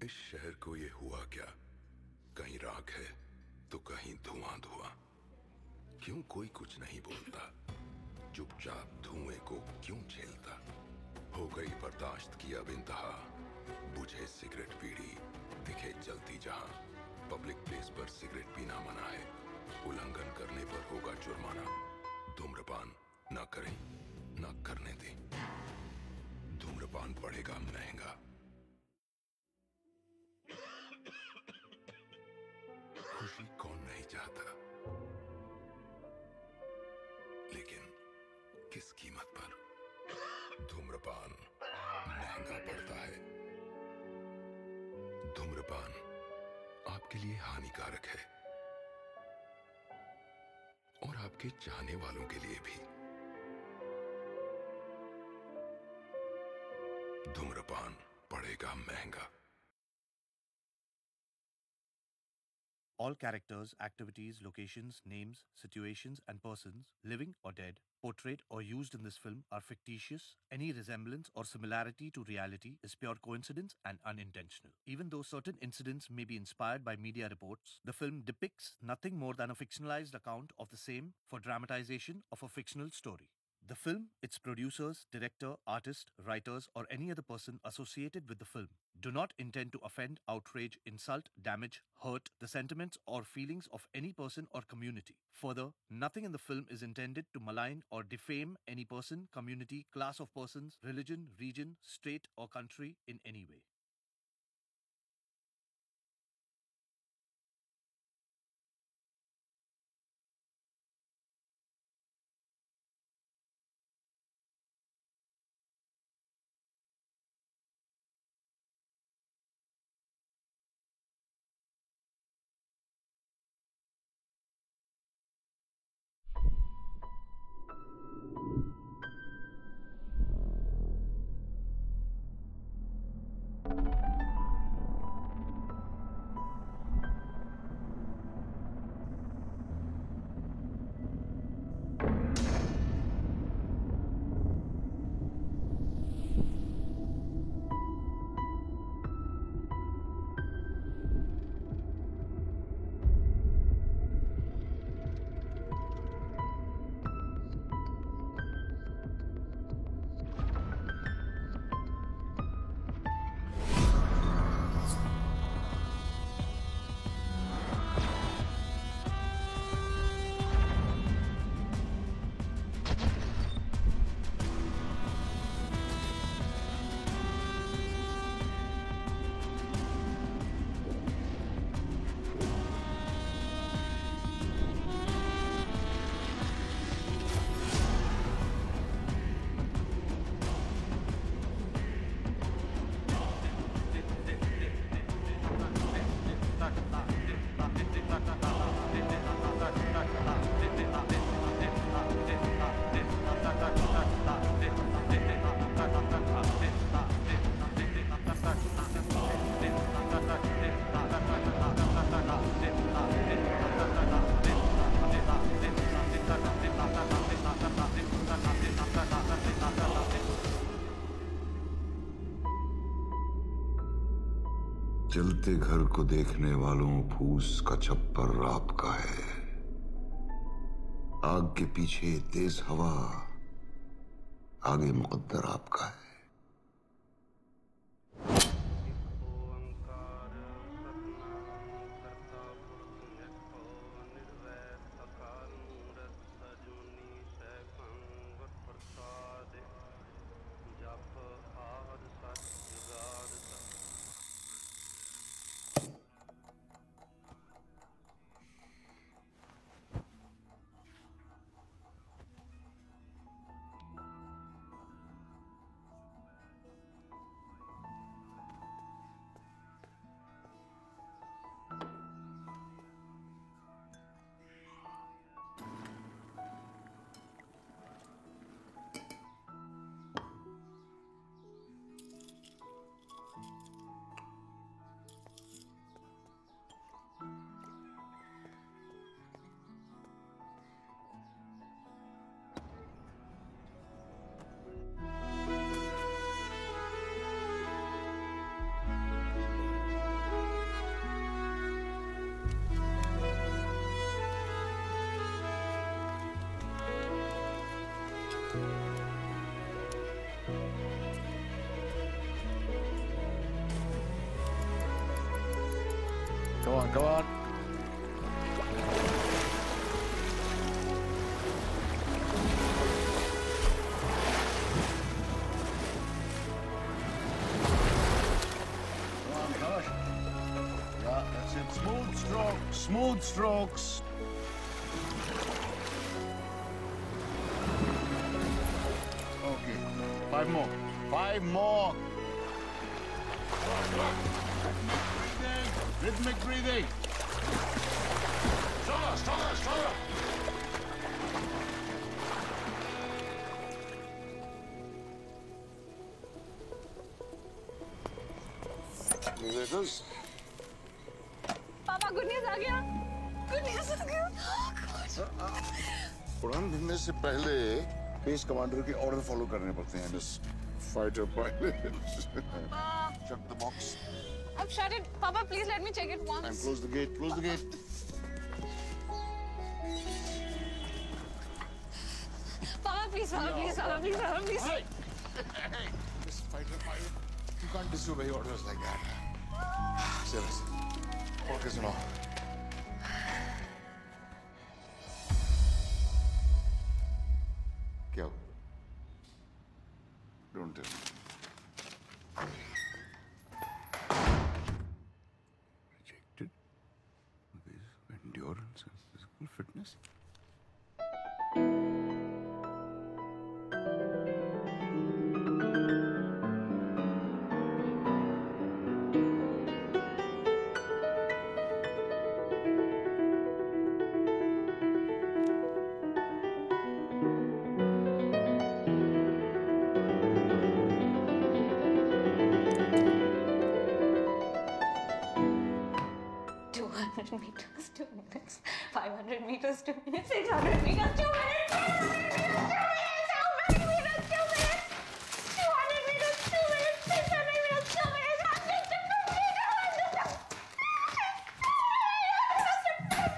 इस शहर को ये हुआ क्या? कहीं राख है तो कहीं धुआं धुआं। क्यों कोई कुछ नहीं बोलता? चुपचाप धुएं को क्यों झेलता? हो गई बर्दाश्त की अब इंतहा। बुझे सिगरेट बीड़ी दिखे जलती जहां। पब्लिक प्लेस पर सिगरेट पीना मना है, उल्लंघन करने पर होगा जुर्माना। धूम्रपान ना करें, ना करने दें। धूम्रपान पड़ेगा महंगा। खुशी कौन नहीं चाहता, लेकिन किस कीमत पर? धूम्रपान महंगा पड़ता है। धूम्रपान आपके लिए हानिकारक है और आपके चाहने वालों के लिए भी। धूम्रपान पड़ेगा महंगा। All characters, activities, locations, names, situations, and persons, living or dead, portrayed or used in this film are fictitious. Any resemblance or similarity to reality is pure coincidence and unintentional. Even though certain incidents may be inspired by media reports, the film depicts nothing more than a fictionalized account of the same for dramatization of a fictional story. The film, its producers, director, artist, writers, or any other person associated with the film do not intend to offend, outrage, insult, damage, hurt the sentiments or feelings of any person or community. Further, nothing in the film is intended to malign or defame any person, community, class of persons, religion, region, state, or country in any way. जलते घर को देखने वालों फूस का छप्पर आपका है। आग के पीछे तेज हवा, आगे मुकद्दर आपका है। on, come on. Come on, Josh. Yeah, that's it. Smooth strokes, smooth strokes. Okay, 5 more. 5 more. Rhythmic breathing. Stronger, stronger, stronger. Musicians. पापा गुड न्यूज़ आ गया। गुड न्यूज़ आ गया। उड़ान भरने से पहले बेस कमांडर के ऑर्डर फॉलो करने पड़ते हैं miss fighter pilot. Shut the box. I've shut it. Papa, please let me check it once. And close the gate. Close the gate. Papa, please, Papa, please, Papa, please, Papa, please. Hey! Hey! Miss fighter pilot, you can't disobey orders like that. Serious. Focus now. Kya? Don't tell me. Rejected with endurance and physical fitness. Meters, 2 minutes. 500 meters, 2 minutes. 600 meters, 2 minutes. 700 meters, 2 minutes. How many meters? 2 minutes. 200 meters, 2 minutes. 600 meters, 2 minutes. 100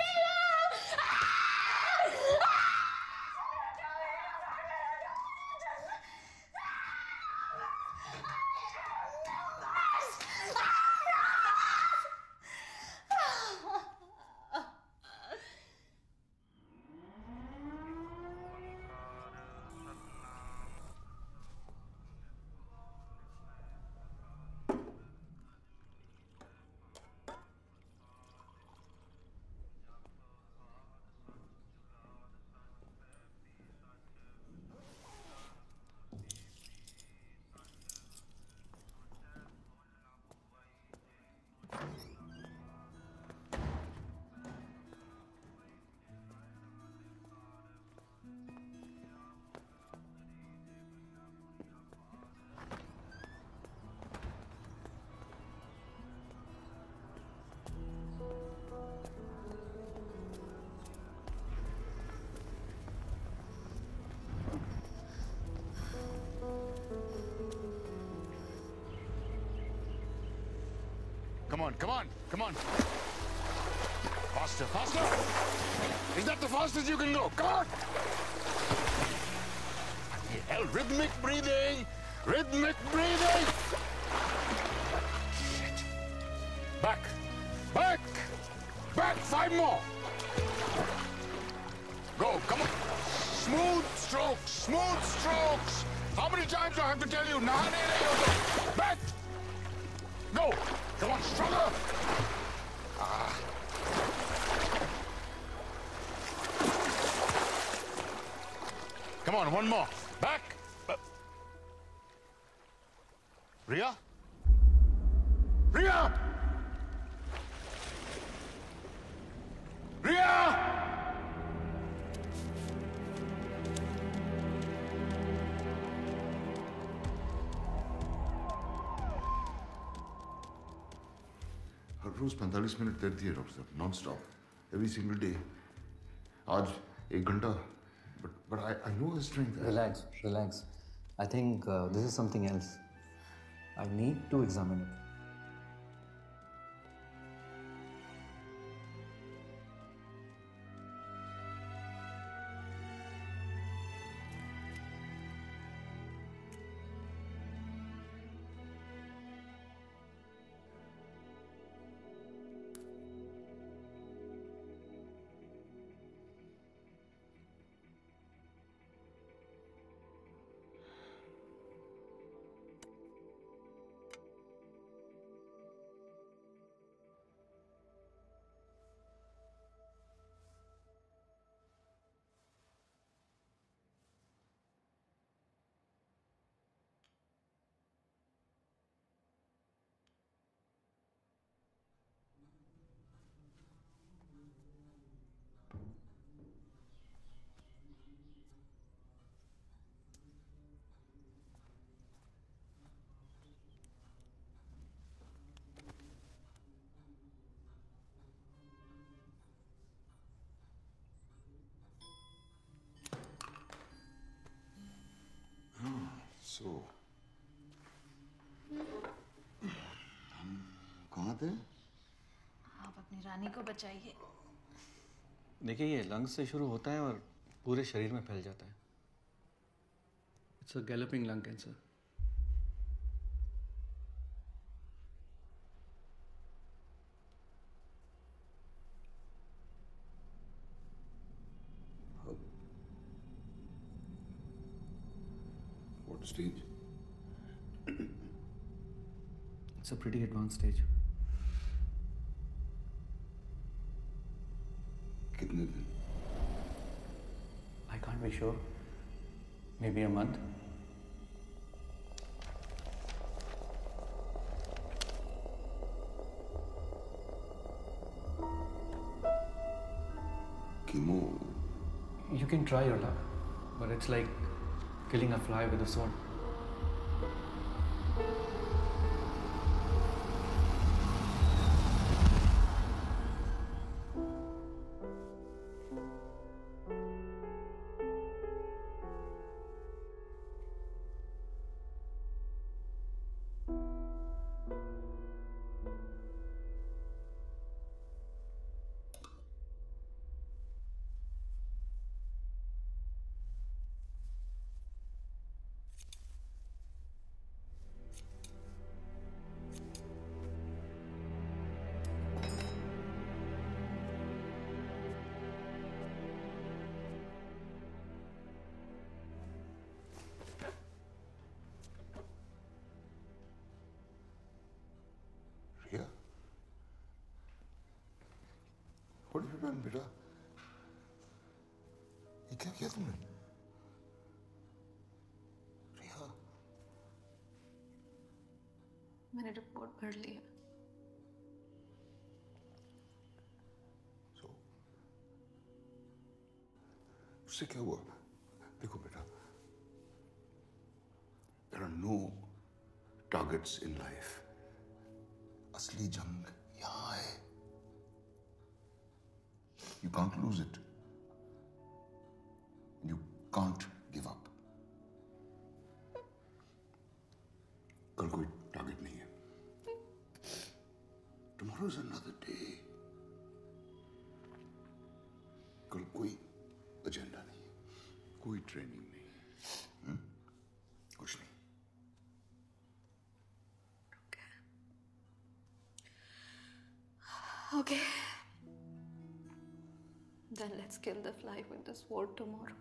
Come on, come on, come on. Faster, faster. Is that the fastest you can go? Come on. Hell, rhythmic breathing. Rhythmic breathing. Shit. Back, back, back. 5 more. Go, come on. Smooth strokes, smooth strokes. How many times do I have to tell you? Back. Go. Come on, stronger. Come on, one more. Back. Ria? Ria! Ria! हर रोज 45 minute तैरती है doctor साहब non stop every single day आज 1 घंटा but I know the strength. Relax. I think this is something else. I need to examine it. So, हम कहाँ थे? आप अपनी रानी को बचाइए। देखिए, ये लंग्स से शुरू होता है और पूरे शरीर में फैल जाता है। It's a galloping lung cancer. What stage? It's a pretty advanced stage. कितने दिन? I can't be sure. Maybe a month. Chemo. You can try your luck, but it's like killing a fly with a sword. Riya? What have you done, बेटा? ये क्या किया तुमने? रिया? मैंने report भर ली है। So, उससे क्या हुआ? देखो बेटा, there are no targets in life. असली जंग यहाँ है. You can't lose it. You can't give up. कल कोई टारगेट नहीं है. Tomorrow is another day. कल कोई एजेंडा नहीं है, कोई ट्रेनिंग नहीं है, कुछ नहीं. Okay. Then let's kill the fly with the sword tomorrow.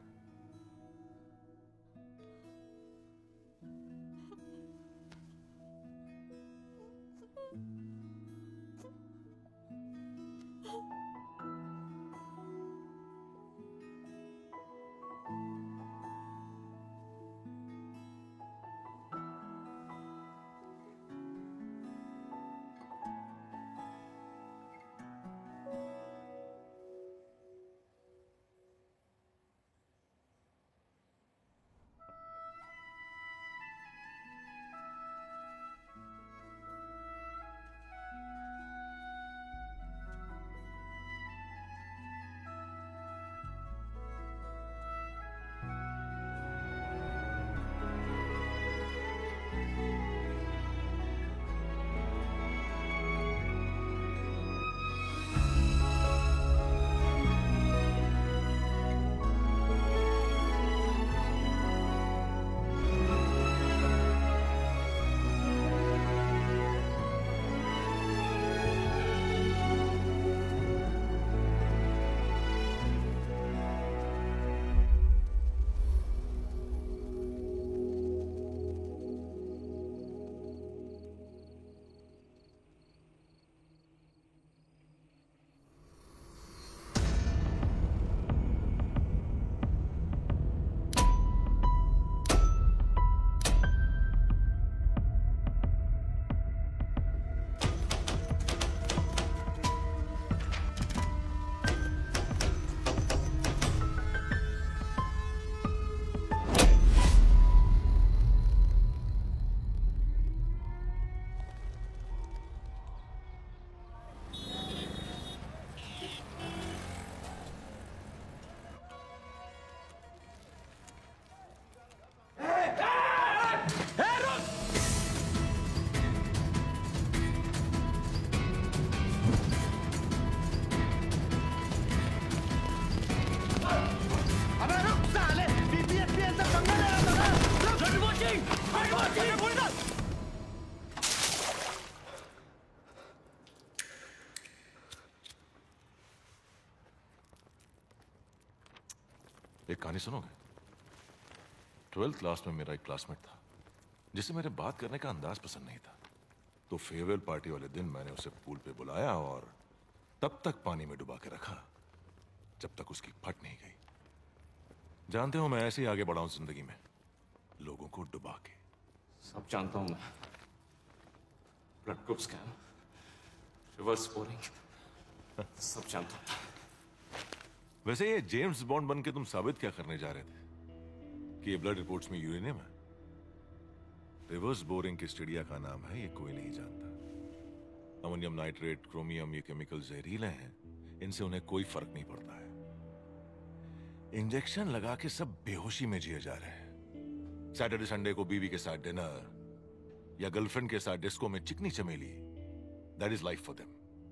एक कहानी सुनोगे? 12th क्लास में मेरा एक क्लासमेट था जिसे मेरे बात करने का अंदाज पसंद नहीं था, तो फेयरवेल पार्टी वाले दिन मैंने उसे पूल पे बुलाया और तब तक पानी में डुबा के रखा जब तक उसकी फट नहीं गई। जानते हो, मैं ऐसे ही आगे बढ़ा हूं जिंदगी में, लोगों को डुबा के। सब जानता हूं मैं। Blood group scam, reverse boring, सब जानता हूं। वैसे ये जेम्स बॉन्ड बन के तुम साबित क्या करने जा रहे थे कि ये ब्लड रिपोर्ट्स में यूरेनियम है? रिवर्स बोरिंग किस चिड़िया का नाम है ये कोई नहीं जानता। अमोनियम नाइट्रेट, क्रोमियम, ये केमिकल जहरीले हैं, इनसे उन्हें कोई फर्क नहीं पड़ता है। इंजेक्शन लगा के सब बेहोशी में जिए जा रहे हैं। सैटरडे संडे को बीवी के साथ डिनर या गर्लफ्रेंड के साथ डिस्को में चिकनी चमेली, that is life for them.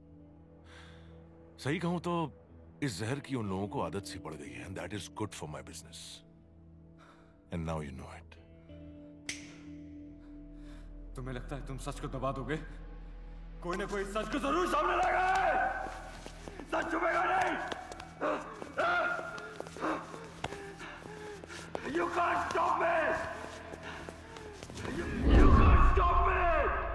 सही कहूं तो इस जहर की उन लोगों को आदत सी पड़ गई है, and that is good for my business, and now you know it. तुम्हें लगता है तुम सच को दबा दोगे? कोई ना कोई सच को जरूर सामने लाएगा। सच छुपेगा नहीं। You can't stop me. You can't stop me.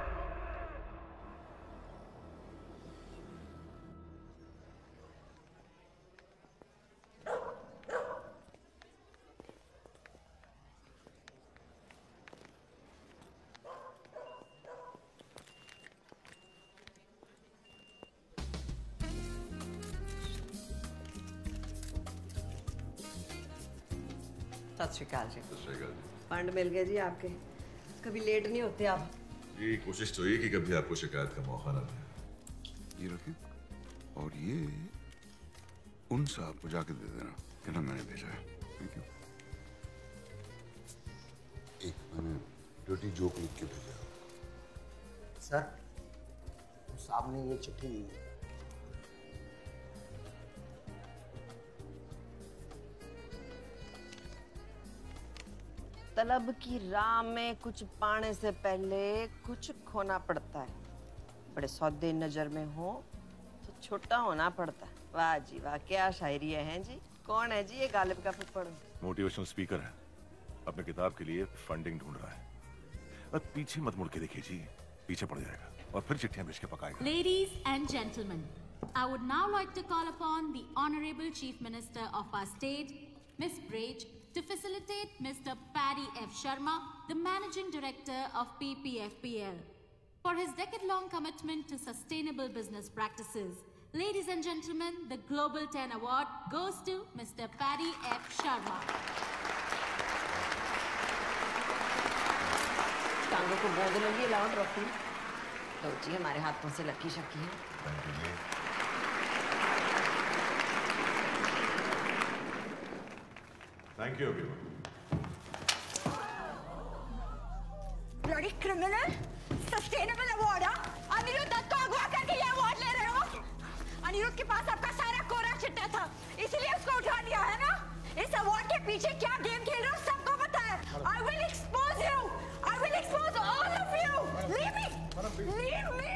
सत श्री अकाल जी। फंड मिल गए जी आपके। कभी लेट नहीं होते आप। ये कोशिश तो ये कि कभी आपको शिकायत का मौका ना मिले। ये रखिए, और ये उन साहब को जाके दे देना, कहना मैंने भेजा है। Thank you. एक मैंने डर्टी जोक लिख के भेजा। सर, साहब ने ये चिट्ठी तलब की राह में कुछ पाने से पहले कुछ खोना पड़ता है। बड़े सौदे नजर में हो तो छोटा होना पड़ता है। वाह जी वाह, क्या शायरी है जी। कौन है जी ये गालिब का फुफड़? मोटिवेशनल स्पीकर है, अपने किताब के लिए फंडिंग ढूंढ रहा है। अब पीछे मत मुड़ के देखिए जी, पीछे पड़ जाएगा और फिर चिट्ठियां भेज के पकाएगा। Ladies and gentlemen, I would now like to call upon the Honorable Chief Minister of our state, Miss Brage, to facilitate Mr. Paddy F. Sharma, the Managing Director of PPFPL, for his decade-long commitment to sustainable business practices. Ladies and gentlemen, the Global 10 Award goes to Mr. Paddy F. Sharma. टांगों को गोद लगी loud रखी। तो जी हमारे हाथों से lucky शक्की है। Thank you, everyone. Bloody criminal! Sustainable award, हाँ? अनिरुद्ध दत्त को अगवा करके ये अवार्ड ले रहे हो? अनिरुद्ध के पास आपका सारा कोरा चिट्टा था, इसीलिए उसको उठा लिया है ना? इस अवार्ड के पीछे क्या गेम खेल रहे हो सबको पता है। I will expose you. I will expose all of you. Leave me. Leave me.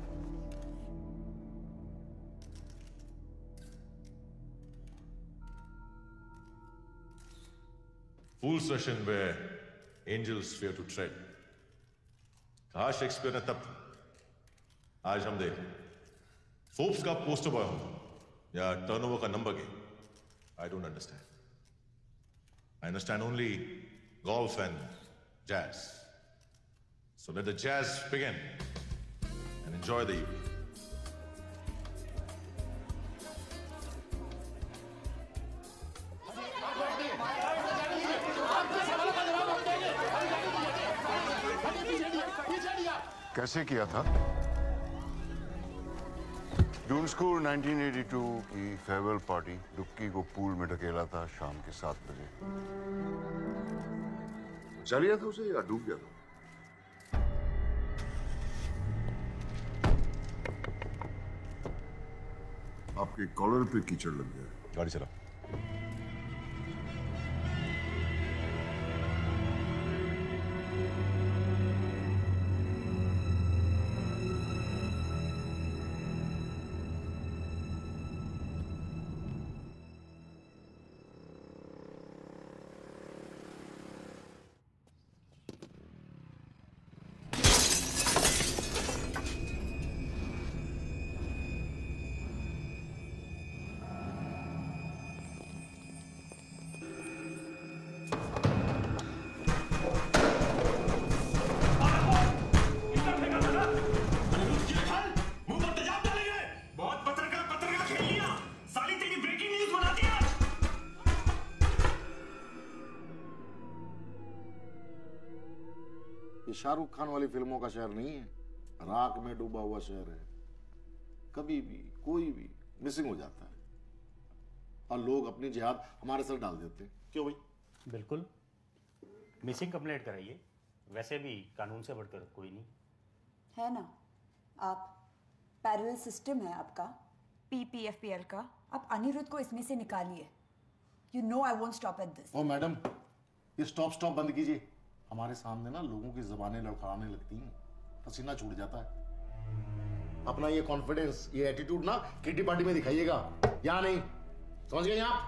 Fool session where angels fear to tread. कहा शेक्सपियर ने तब, आज हम देख फोर्ब्स का पोस्टर बॉय हो या टर्नओवर का number game. I don't understand. I understand only golf and jazz. So let the jazz begin and enjoy the evening. कैसे किया था? जून स्कूल 1982 की फेयरवेल पार्टी, डुक्की को पूल में ढकेला था शाम के 7 बजे। बचा लिया था उसे या डूब गया था? आपके कॉलर पे कीचड़ लग गया। गाड़ी चला। ये शाहरुख खान वाली फिल्मों का शहर नहीं है, राख में डूबा हुआ शहर है। कभी भी कोई भी मिसिंग हो जाता है और लोग अपनी जिहाद हमारे सर डाल देते हैं। क्यों भाई? बिल्कुल, मिसिंग कंप्लेंट कराइए, वैसे भी कानून से बढ़कर कोई नहीं है ना। आप पैरेलल सिस्टम है आपका PPFPL का, आप अनिरुद्ध को इसमें से निकालिए। You know I won't stop at this. Oh madam, ये स्टॉप बंद कीजिए। हमारे सामने ना लोगों की जबानें लड़खड़ाने लगती हैं, पसीना छूट जाता है। अपना ये कॉन्फिडेंस, ये एटीट्यूड ना किटी पार्टी में दिखाइएगा, या नहीं? समझ गए आप?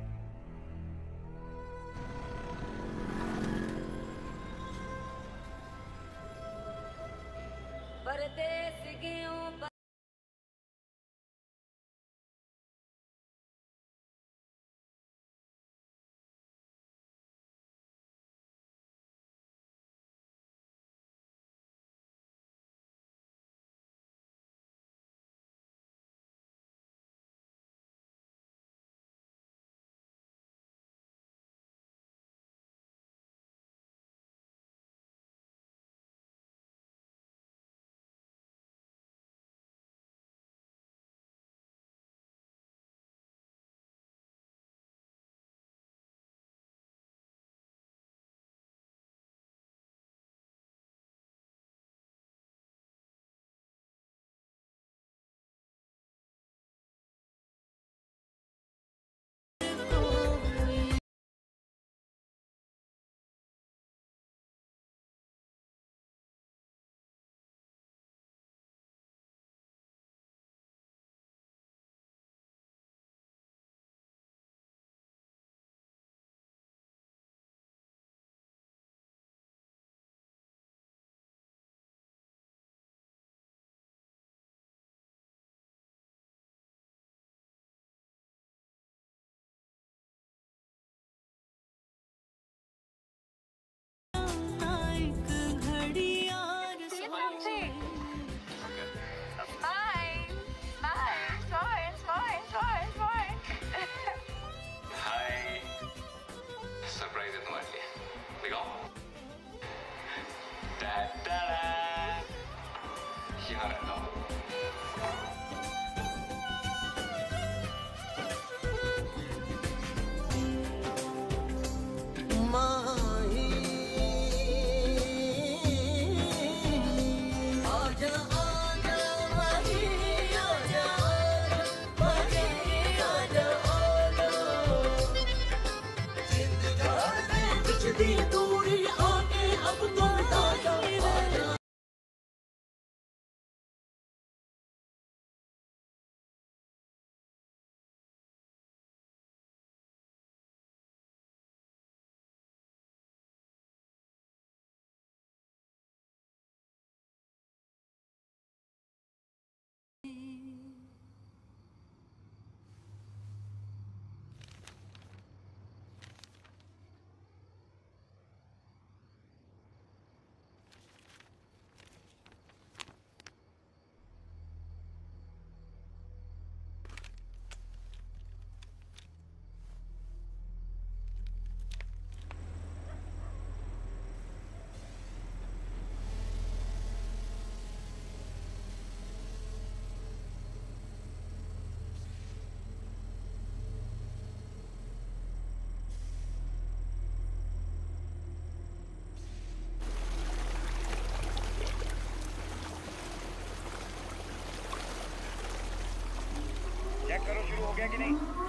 चेक करो शुरू हो गया कि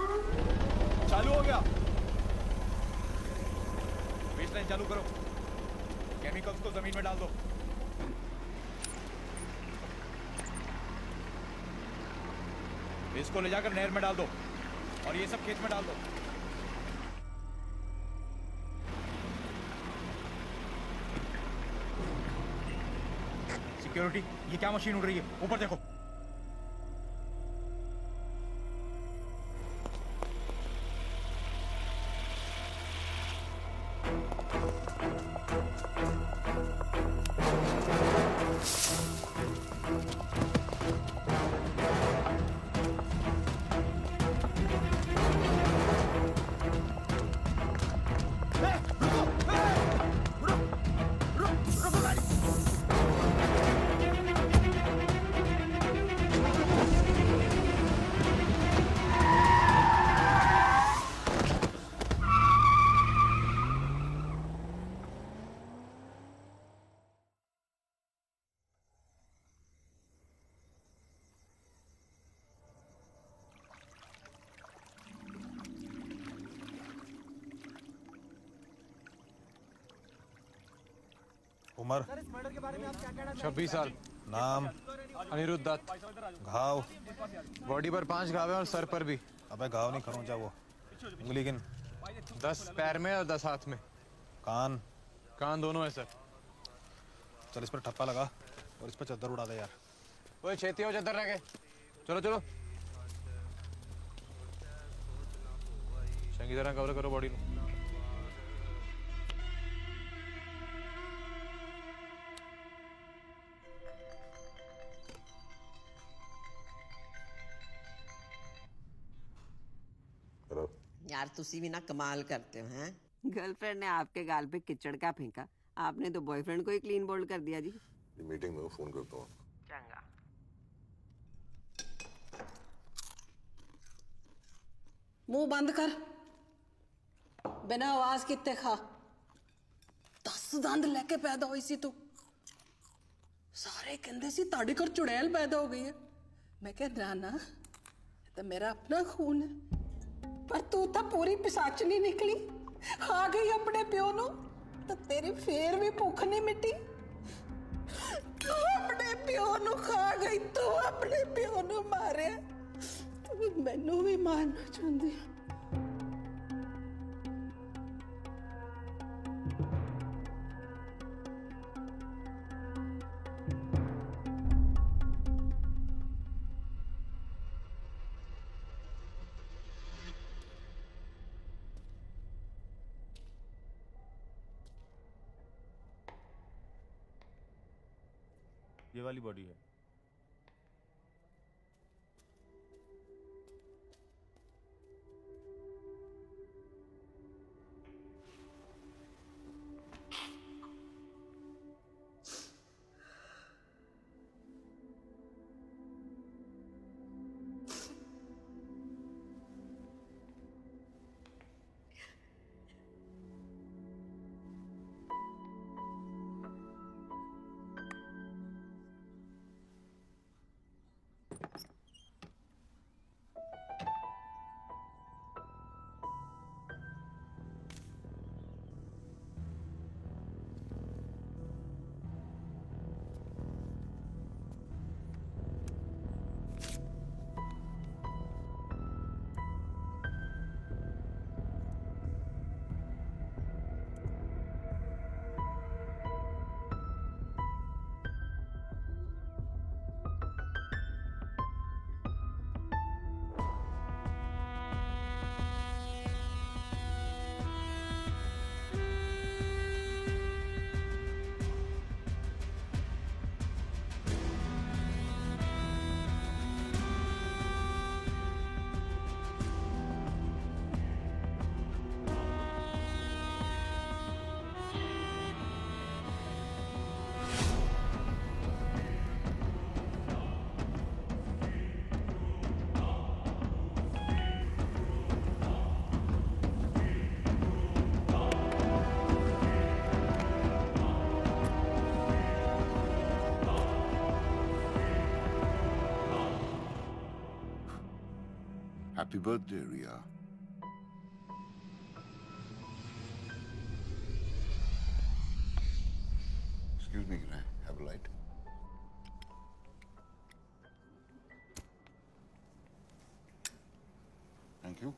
नहीं। चालू हो गया। बेसलाइन चालू करो। केमिकल्स को जमीन में डाल दो। इसको ले जाकर नहर में डाल दो और ये सब खेत में डाल दो। सिक्योरिटी, ये क्या मशीन उड़ रही है? ऊपर देखो। उम्र 26 साल। नाम अनिरुद्ध दत्त। घाव बॉडी पर 5 घाव हैं और सर पर भी। अबे घाव नहीं खरोंचा वो। उंगली गिन। 10 पैर में और 10 हाथ में। कान दोनों है सर। चल इस पर ठप्पा लगा और इस पर चद्दर उड़ा दे यार। ओए छेती हो चद्दर रह गए। चलो चलो चंगी तरह कवर करो बॉडी को। यार तुसी भी ना कमाल करते हो हैं। गर्लफ्रेंड ने आपके गाल पे किचड़ का फेंका, आपने तो बॉयफ्रेंड को ही क्लीन बोल्ड कर दिया जी। मीटिंग में फोन करता हूँ। चंगा। मुंह बंद कर, बिना आवाज किते खा। 10 दंद लेके पैदा हुई सी तू। सारे कहंदे सी ताड़ी घर चुड़ैल पैदा हो गई है। मैं कह ना तो मेरा अपना खून है, पर तू तो पूरी पिसाचनी निकली। खा गई अपने प्यो नु तो तेरी फेर भी भुख नहीं मिटी। तू अपने प्यो नु खा गई, तू अपने प्यो नु मारे, मैनू भी मारना चाहती है। ये वाली बॉडी है। Happy birthday, Ria. Excuse me, can I have a light? Thank you.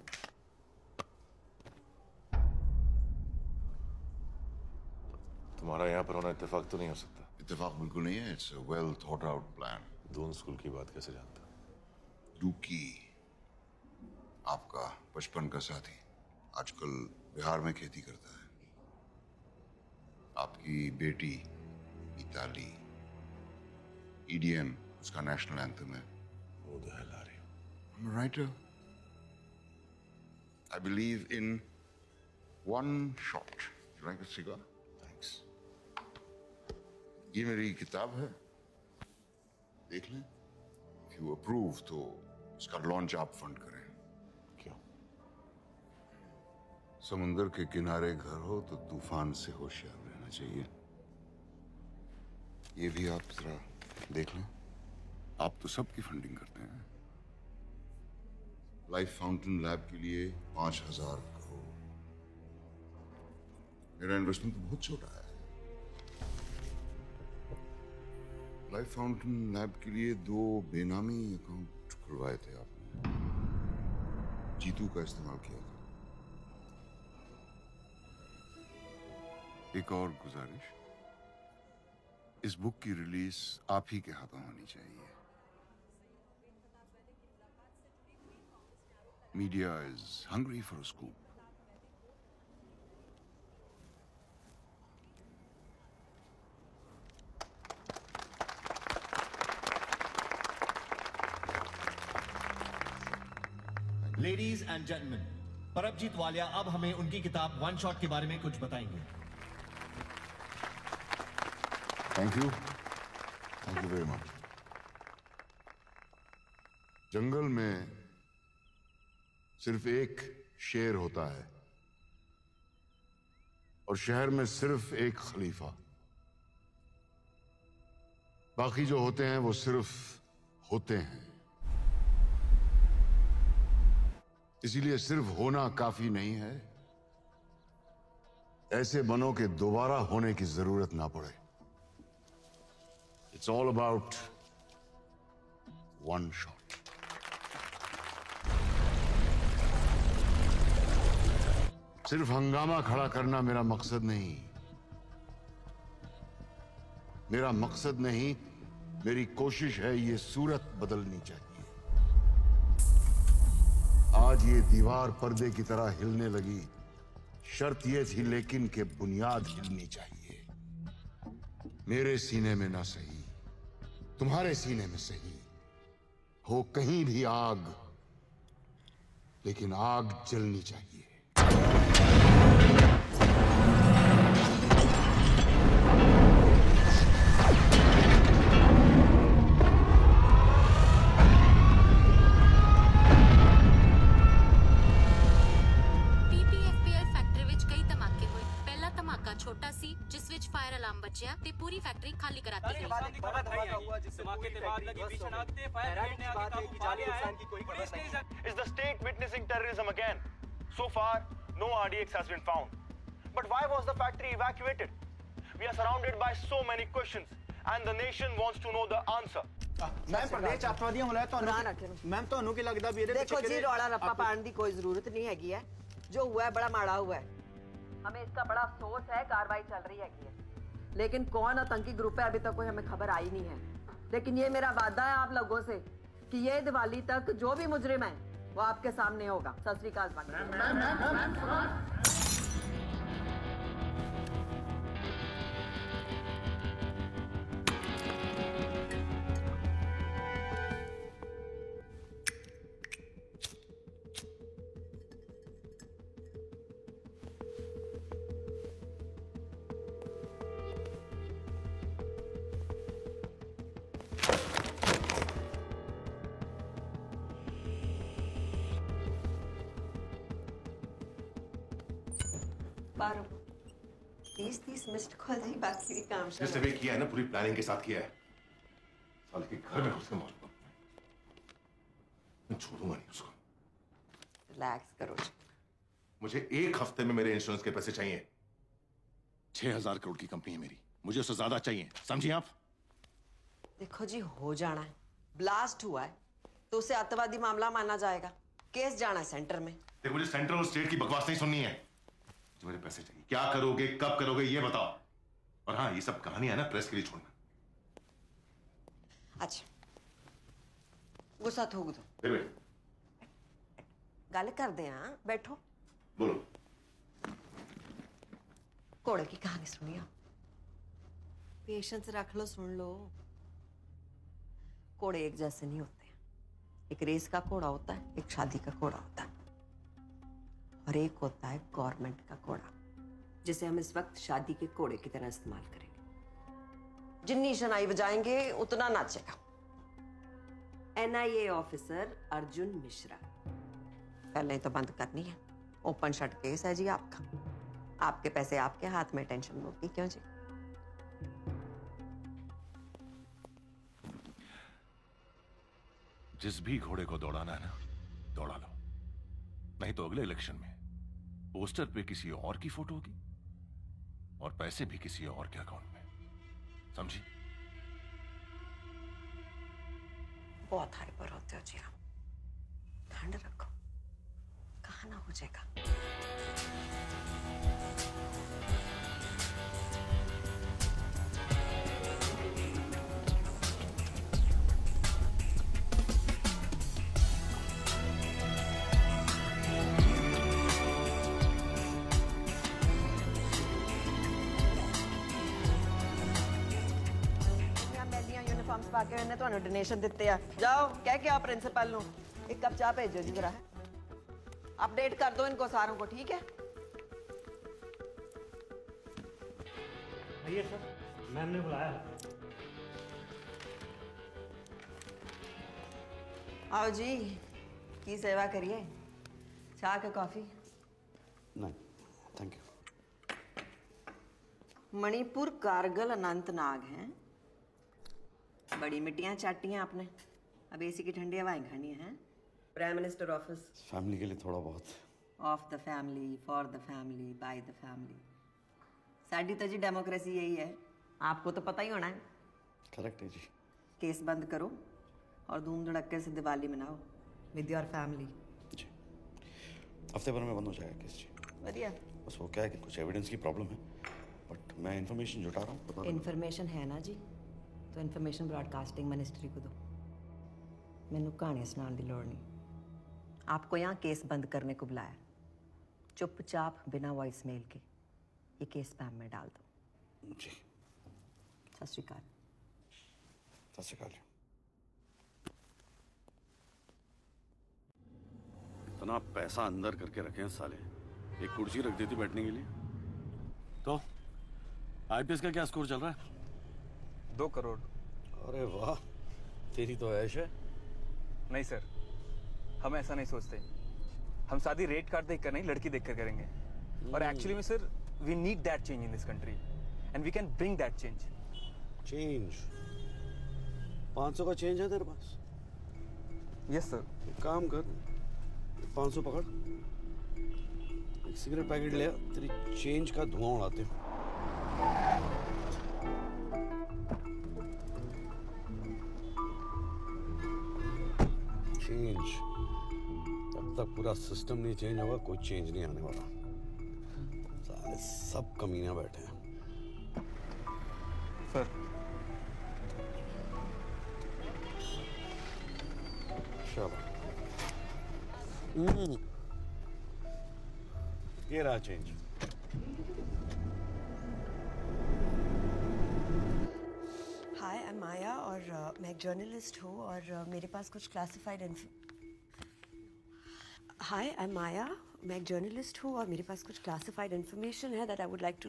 तुम्हारा यहाँ पर होना इत्तेफाक तो नहीं हो सकता। इत्तेफाक बिल्कुल नहीं है। It's a well thought out plan. Doon school की बात कैसे जानता? दूकी, आपका बचपन का साथी, आजकल बिहार में खेती करता है। आपकी बेटी मिताली, EDM उसका नेशनल एंथम है। Who the hell are you? I'm a writer. I believe in one shot. You like a cigar? Thanks. ये मेरी किताब है, देख लें। If you approve तो इसका लॉन्च आप फंड करें। क्यों? समुंदर के किनारे घर हो तो तूफान से होशियार रहना चाहिए। ये भी आप जरा देख लें। आप तो सबकी फंडिंग करते हैं। लाइफ फाउंटेन लैब के लिए 5,000 करोड़। मेरा इन्वेस्टमेंट तो बहुत छोटा है। लाइफ फाउंटेन लैब के लिए 2 बेनामी अकाउंट खुलवाए थे आपने। जीतू का इस्तेमाल किया था। एक और गुजारिश, इस बुक की रिलीज आप ही के हाथों होनी चाहिए। Media is hungry for a scoop. Ladies and gentleman, Paramjit Walia अब हमें उनकी किताब वन शॉट के बारे में कुछ बताएंगे। Thank you very much. जंगल में सिर्फ एक शेर होता है और शहर में सिर्फ एक खलीफा। बाकी जो होते हैं वो सिर्फ होते हैं। इसीलिए सिर्फ होना काफी नहीं है, ऐसे बनो के दोबारा होने की जरूरत ना पड़े। It's all about one shot. सिर्फ हंगामा खड़ा करना मेरा मकसद नहीं। मेरा मकसद नहीं, मेरी कोशिश है ये सूरत बदलनी चाहिए। आज ये दीवार पर्दे की तरह हिलने लगी, शर्त ये थी लेकिन कि बुनियाद हिलनी चाहिए। मेरे सीने में ना सही, तुम्हारे सीने में सही हो कहीं भी आग, लेकिन आग जलनी चाहिए। छोटा सी जिस विच फायर अलार्म बचिया ते पूरी फैक्ट्री खाली कराती गई। Is the state witnessing terrorism again? So far, no RDX has been found. But why was the factory evacuated? We are surrounded by so many questions, and the nation wants to know the answer. Ma'am प्रदेश अत्याधिक होना है तो ma'am तो की लगता भी देखो जी, रौला रप्पा पाने की कोई जरूरत नहीं हैगी है। जो हुआ है बड़ा माड़ा हुआ है, हमें इसका बड़ा अफसोस है। कार्रवाई चल रही है, लेकिन कौन आतंकी ग्रुप है अभी तक कोई हमें खबर आई नहीं है। लेकिन ये मेरा वादा है आप लोगों से कि ये दिवाली तक जो भी मुजरिम है वो आपके सामने होगा। सत श्री अकाल। बारो 30 मिस्ड कॉल जी, बाकी भी काम जिसने भी किया है ना पूरी प्लानिंग के साथ किया है। साले के घर में उसके मार दो, मैं छोड़ूंगा नहीं उसको। रिलैक्स करो। मुझे 1 हफ्ते में मेरे इंश्योरेंस के पैसे चाहिए। 6000 करोड़ की कंपनी है मेरी, मुझे उससे ज्यादा चाहिए, समझिए आप? देखो जी, हो जाना है। ब्लास्ट हुआ है तो उसे आतंकवादी मामला माना जाएगा। केस जाना है सेंटर में। देखो, मुझे सेंट्रल और स्टेट की बकवास नहीं सुननी है। जो मेरे पैसे चाहिए, क्या करोगे, कब करोगे, ये बताओ। और हाँ, ये सब कहानियां है ना प्रेस के लिए छोड़ना। अच्छा, गुस्सा थूक दो, फिर गल कर दे। हाँ बैठो, बोलो। घोड़े की कहानी सुनिए। पेशेंस रख लो, सुन लो। घोड़े एक जैसे नहीं होते। एक रेस का घोड़ा होता है, एक शादी का घोड़ा होता है, और एक होता है गवर्नमेंट का घोड़ा, जिसे हम इस वक्त शादी के घोड़े की तरह इस्तेमाल करेंगे। जितनी शनाई बजाएंगे उतना नाचेगा। NIA officer Arjun Mishra. पहले तो बंद करनी है। ओपन शट केस है जी आपका। आपके पैसे आपके हाथ में, टेंशन होगी क्यों जी? जिस भी घोड़े को दौड़ाना है ना, दौड़ा लो। नहीं तो अगले इलेक्शन में पोस्टर पे किसी और की फोटो होगी और पैसे भी किसी और के अकाउंट में, समझी? बहुत हाइपर होते हो जी आप। ठंड रखो, कहाँ ना हो जाएगा। यूनिफॉर्म्स पाके मैंने तो डोनेशन दिते आ। जाओ कह के आओ प्रिंसिपल नु एक कप चाह भेजो जी जरा। अपडेट कर दो इनको सारों को, ठीक है? आइए सर, मैम ने बुलाया। आओ जी, की सेवा करिए। चाह के कॉफी? नहीं, थैंक यू। मणिपुर, कारगिल, अनंतनाग हैं। बड़ी मिट्टियां चाटियां आपने। अब एसी की ठंडी हवाएं खानी है। Prime minister office. फैमिली के लिए थोड़ा बहुत। Of the family, for the family, by the family. साडी तो जी डेमोक्रेसी यही है, आपको तो पता ही होना है। करेक्ट है जी। केस बंद करो और धूम धड़क्के से दिवाली मनाओ विद योर फैमिली। जी, हफ्ते भर में बंद हो जाएगा केस जी। बढ़िया। बस वो क्या है कि कुछ एविडेंस की प्रॉब्लम है, बट मैं इन्फॉर्मेशन जुटा रहा हूँ। इन्फॉर्मेशन है ना जी, तो इन्फॉर्मेशन ब्रॉडकास्टिंग मिनिस्ट्री को दो। मैनू कहानियां सुनाने की लोड़ नहीं। आपको यहाँ केस बंद करने को बुलाया। चुपचाप बिना वॉइस मेल के ये केस स्पैम में डाल दो। जी। सत श्री अकाल। सत श्री अकाल। इतना पैसा अंदर करके रखे हैं साले, एक कुर्सी रख देती बैठने के लिए। तो आईपीएस का क्या स्कोर चल रहा है? 2 करोड़। अरे वाह, तेरी तो ऐश है। नहीं सर, हम ऐसा नहीं सोचते। हम शादी रेट कार्ड देख कर नहीं, लड़की देख कर करेंगे। और एक्चुअली में sir, we need that change in this country and we can bring that change. Change? 500 का चेंज है तेरे पास? Yes sir. एक काम कर, 500 पकड़, एक सिगरेट पैकेट ले आ, तेरी चेंज का धुआं उड़ाते हैं। चेंज तब तक पूरा सिस्टम नहीं चेंज होगा, कोई चेंज नहीं आने वाला। सारे सब कमीने बैठे हैं। सर शाबाश। ये रहा चेंज। हाय, आई एम माया और मैं एक जर्नलिस्ट हूँ और मेरे पास कुछ क्लासिफाइड इन्फॉर्मेशन है that I would like to.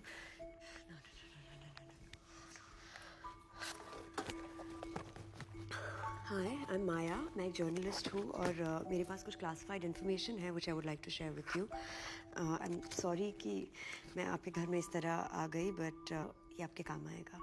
Hi, I am Maya, मैं एक जर्नलिस्ट हूँ और मेरे पास कुछ क्लासिफाइड इन्फॉर्मेशन है which I would like to share with you. I am sorry कि मैं आपके घर में इस तरह आ गई, बट ये आपके काम आएगा।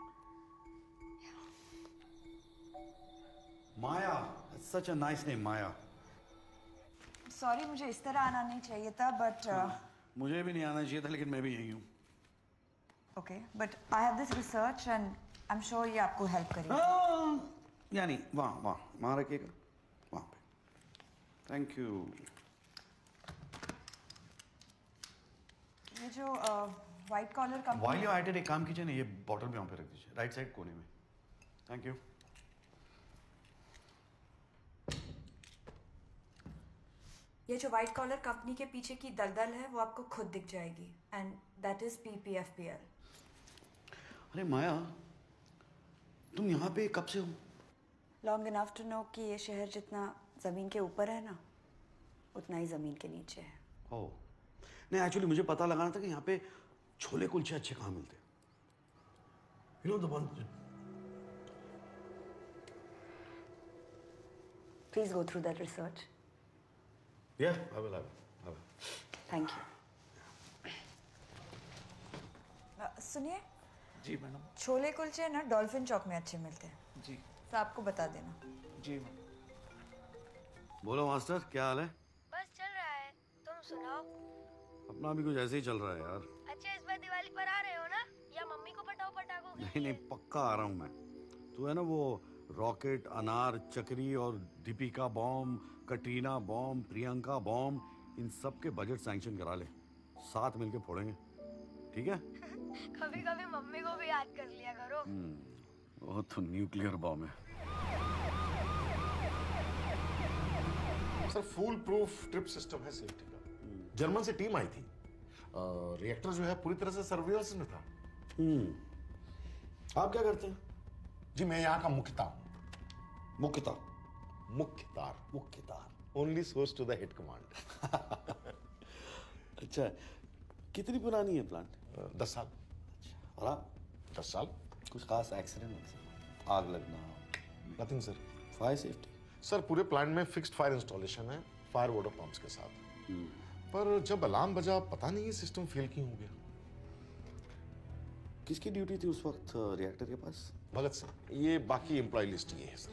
Maya, such a nice name, Maya. Sorry, मुझे इस तरह आना नहीं चाहिए था, बट मुझे भी नहीं आना चाहिए था, लेकिन मैं भी यही हूँ। Okay, but I have this research and I am sure ये आपको हेल्प करेगा। यानी वहाँ रखिएगा, वहाँ पे। Thank you. ये जो white collar company. While you at it, एक काम कीजिए ना, ये बॉटल भी वहाँ पे रख दीजिए, राइट साइड कोने में। Thank you. ये जो व्हाइट कॉलर कंपनी के पीछे की दलदल है वो आपको खुद दिख जाएगी, एंड दैट इज PPFPL। अरे माया, तुम यहाँ पे कब से हो? लॉन्ग इनफ टू नो कि ये शहर जितना जमीन के ऊपर है ना, उतना ही जमीन के नीचे है। ओह, नहीं एक्चुअली मुझे पता लगाना था कि यहाँ पे छोले कुलचे अच्छे कहाँ मिलते हैं। You know the one. Please go through that research. Yeah, I will. Thank you. सुनिए। जी मैडम। छोले कुलचे ना डॉल्फिन चौक में अच्छे मिलते हैं। जी। तो आपको बता देना। जी। बोलो मास्टर, क्या हाल है? बस चल रहा है, तुम सुनाओ। अपना भी कुछ ऐसे ही चल रहा है यार। अच्छा, इस बार दिवाली पर आ रहे हो ना, या मम्मी को पटाओ पटाखों के लिए? नहीं, पक्का आ रहा हूँ मैं। तू है ना वो रॉकेट, अनार, चक्री और Deepika bomb, Katrina bomb, Priyanka bomb, इन सब के बजट सैंक्शन करा ले, साथ मिलके फोड़ेंगे, ठीक है? कभी कभी मम्मी को भी याद कर लिया करो। वो तो न्यूक्लियर बॉम्ब है। Sir full proof trip system है सेफ्टी का। जर्मन से टीम आई थी, रिएक्टर जो है पूरी तरह से सर्विलेंस में था। आप क्या करते हैं? जी मैं यहाँ का मुख्तार। मुख्तार? मुख्तार only source to the head command. अच्छा, कितनी पुरानी है प्लांट? 10 साल। अच्छा, और आप? 10 साल। कुछ खास एक्सीडेंट, आग लगना? Nothing sir. Fire safety? Sir पूरे प्लांट में फिक्स्ड फायर इंस्टॉलेशन है, फायर वाटर पंप्स के साथ। पर जब अलार्म बजा पता नहीं ये सिस्टम फेल क्यों हो गया। किसकी ड्यूटी थी उस वक्त रिएक्टर के पास? भगत सिंह। ये बाकी एम्प्लॉय लिस्ट ये है सर।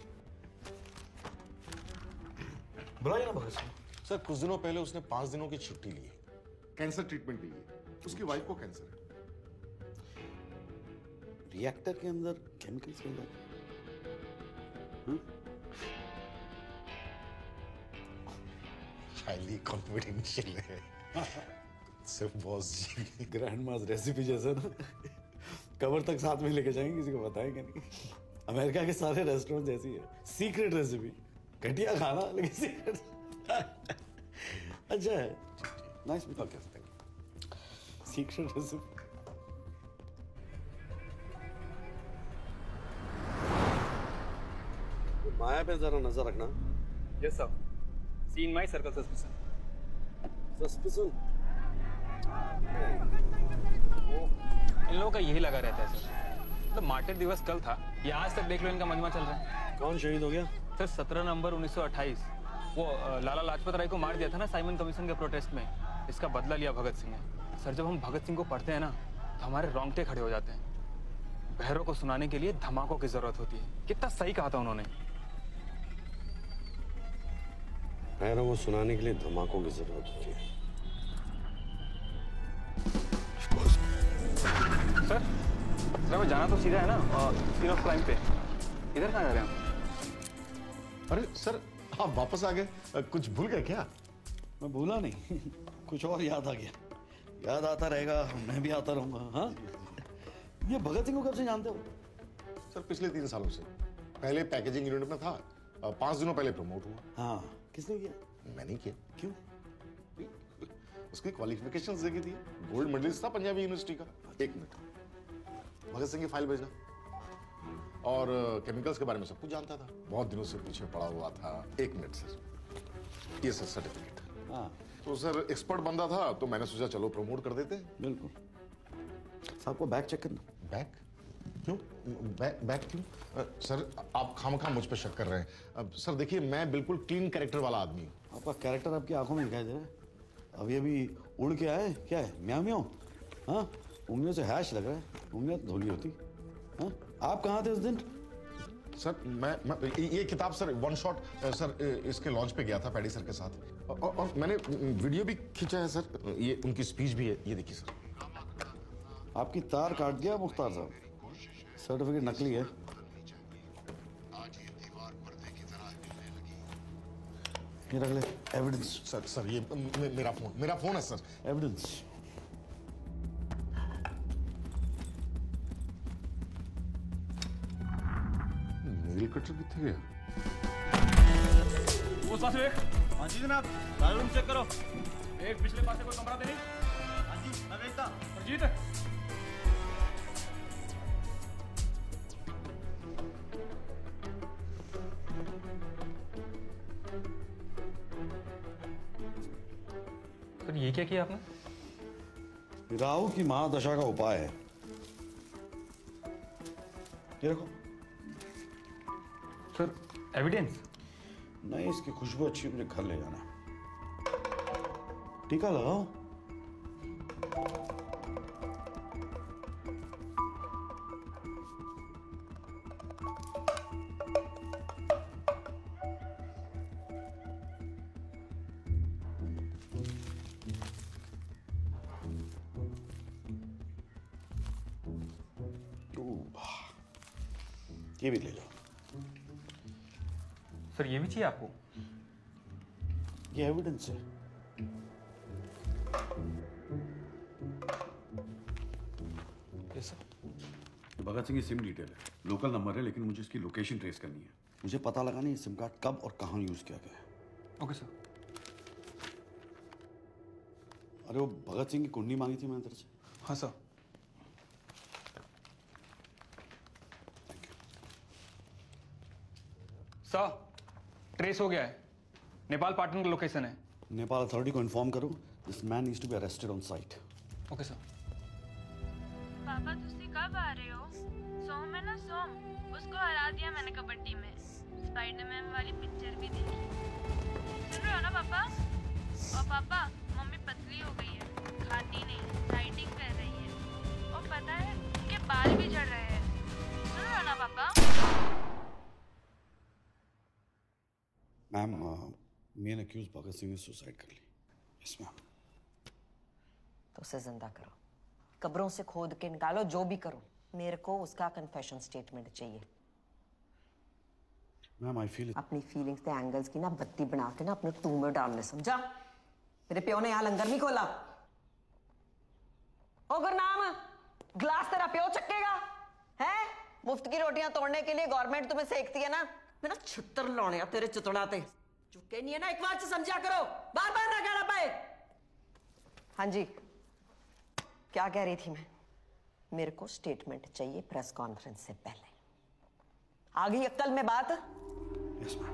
बुलाइए ना भगत सिंह। सर कुछ दिनों पहले उसने 5 दिनों की छुट्टी ली है, कैंसर ट्रीटमेंट ली है। उसकी वाइफ को कैंसर है। रिएक्टर के अंदर केमिकल्स मिल जाते? हाईली कॉन्फिडेंशियल है। सिर्फ बॉस जी। ग्रैंड मास रेसिपी जैसा ना, कवर तक साथ में लेके जाएंगे, किसी को बताएंगे नहीं। अमेरिका के सारे रेस्टोरेंट जैसी है, सीक्रेट रेसिपी, घटिया खाना लेकिन सीक्रेट। अच्छा है, nice meeting. Okay thank you. Secret recipe. Maya पे जरा नजर रखना। Yes sir. See in my circle suspicion. इन लोगों का यही लगा रहता है सर। मतलब मार्टिर दिवस कल था, ये आज तक देख लो इनका मजमा चल रहा है। कौन शहीद हो गया? सर 17 नवंबर 1928 वो लाला लाजपत राय को मार दिया था ना साइमन कमीशन के प्रोटेस्ट में। इसका बदला लिया भगत सिंह ने। सर जब हम भगत सिंह को पढ़ते हैं ना तो हमारे रोंगटे खड़े हो जाते हैं। बहरों को सुनाने के लिए धमाकों की जरूरत होती है। कितना सही कहा था उन्होंने। बहरों को सुनाने के लिए धमाकों की जरूरत होती है। सर वो जाना तो सीधा है ना सीन ऑफ क्राइम पे। इधर कहाँ जा रहे हैं? अरे सर आप वापस आ गए, कुछ भूल गए क्या? मैं भूला नहीं, कुछ और याद आ गया। याद आता रहेगा, मैं भी आता रहूंगा। हाँ, ये भगत सिंह को कब से जानते हो? सर पिछले 3 सालों से। पहले पैकेजिंग यूनिट में था, 5 दिनों पहले प्रमोट हुआ। हाँ, किसने किया? मैंने किया। क्यों? उसकी क्वालिफिकेशंस देखी थी, गोल्ड मेडलिस्ट था पंजाबी यूनिवर्सिटी का। 1 मिनट, भगत सिंह की फाइल भेजना। और केमिकल्स के बारे में सब कुछ जानता था, बहुत दिनों से पीछे पड़ा हुआ था। 1 मिनट सर, ये सर सर्टिफिकेट। हाँ तो सर एक्सपर्ट बंदा था तो मैंने सोचा चलो प्रमोट कर देते। बिल्कुल। साहब को बैग चेक करना। बैग क्यों? बैग क्यों? सर आप खामखा मुझ पे शक कर रहे हैं। अब सर देखिए मैं बिल्कुल क्लीन कैरेक्टर वाला आदमी हूँ। आपका कैरेक्टर आपकी आंखों में दिखाई दे रहा है। अभी अभी उड़ के आए, क्या है? म्याऊ म्याऊ। हाँ, उंगलियों से हैश लग रहा है, उंगलियां धोली होती। हाँ, आप कहाँ थे उस दिन? सर मैं ये किताब सर 1 शॉट सर इसके लॉन्च पे गया था पैडी सर के साथ। और मैंने वीडियो भी खींचा है सर, ये उनकी स्पीच भी है, ये देखिए सर। आपकी तार काट दिया मुख्तार साहब, सर्टिफिकेट नकली है। ये रख ले एविडेंस। सर ये मेरा फोन है सर। एविडेंस। नील कटर कितने गया? उस पास एक। हाँ जी जनाब, सारा रूम चेक करो। एक पिछले पास से कोई कमरा तो नहीं? हाँ जी, मैं देखता। अरजीत सर ये क्या किया आपने? राहु की महादशा का उपाय है। ये रखो। Sir evidence? नहीं, इसकी खुशबू अच्छी, मुझे घर ले जाना। टीका लगाओ। ये भी ले जाओ। सर ये भी चाहिए आपको? ये एविडेंस है। Yes sir. भगत सिंह की सिम डिटेल है, लोकल नंबर है, लेकिन मुझे इसकी लोकेशन ट्रेस करनी है। मुझे पता लगाना है सिम कार्ड कब और कहाँ यूज किया गया है। Okay sir. अरे वो भगत सिंह की कुंडली मांगी थी मैंने तेरे से। हाँ सर। सर ट्रेस हो गया है, नेपाल पाटन का लोकेशन है। नेपाल अथॉरिटी को इन्फॉर्म करो, this man needs to be arrested on sight. Okay sir. पापा तुसी कब आ रहे हो? सोम है ना, सोम, उसको हरा दिया मैंने कबड्डी में। स्पाइडरमैन वाली पिक्चर भी देखी। सुन रहे हो ना पापा? और पापा मम्मी पतली हो गई है, खाती नहीं, डाइटिंग कर रही है, और पता है उनके बाल भी झड़ रहे हैं। सुन रहे हो ना पापा? Ma'am, main accused Bhagat Singh ने सुसाइड कर ली। Yes ma'am. तो उसे जिंदा करो, कब्रों से खोद के निकालो, जो भी करो, मेरे को उसका कन्फेशन स्टेटमेंट चाहिए। मैम आई फील अपनी फीलिंग्स के एंगल्स की ना बत्ती बना के ना अपने टू में डालने, समझा? मेरे प्यो ने यहाँ लंगर नहीं खोला। ओ गुरनाम, ग्लास तेरा प्यो चक्केगा है? मुफ्त की रोटियां तोड़ने के लिए गवर्नमेंट तुम्हें सेकती है ना। मेरा छुट्टर लाने तेरे चुतड़ाते चुके नहीं है ना, एक बार से समझा करो, बार बार ना कहना पाए। हाँ जी, क्या कह रही थी मैं? मेरे को स्टेटमेंट चाहिए प्रेस कॉन्फ्रेंस से पहले। आ गई अक्ल में बात? Yes ma'am.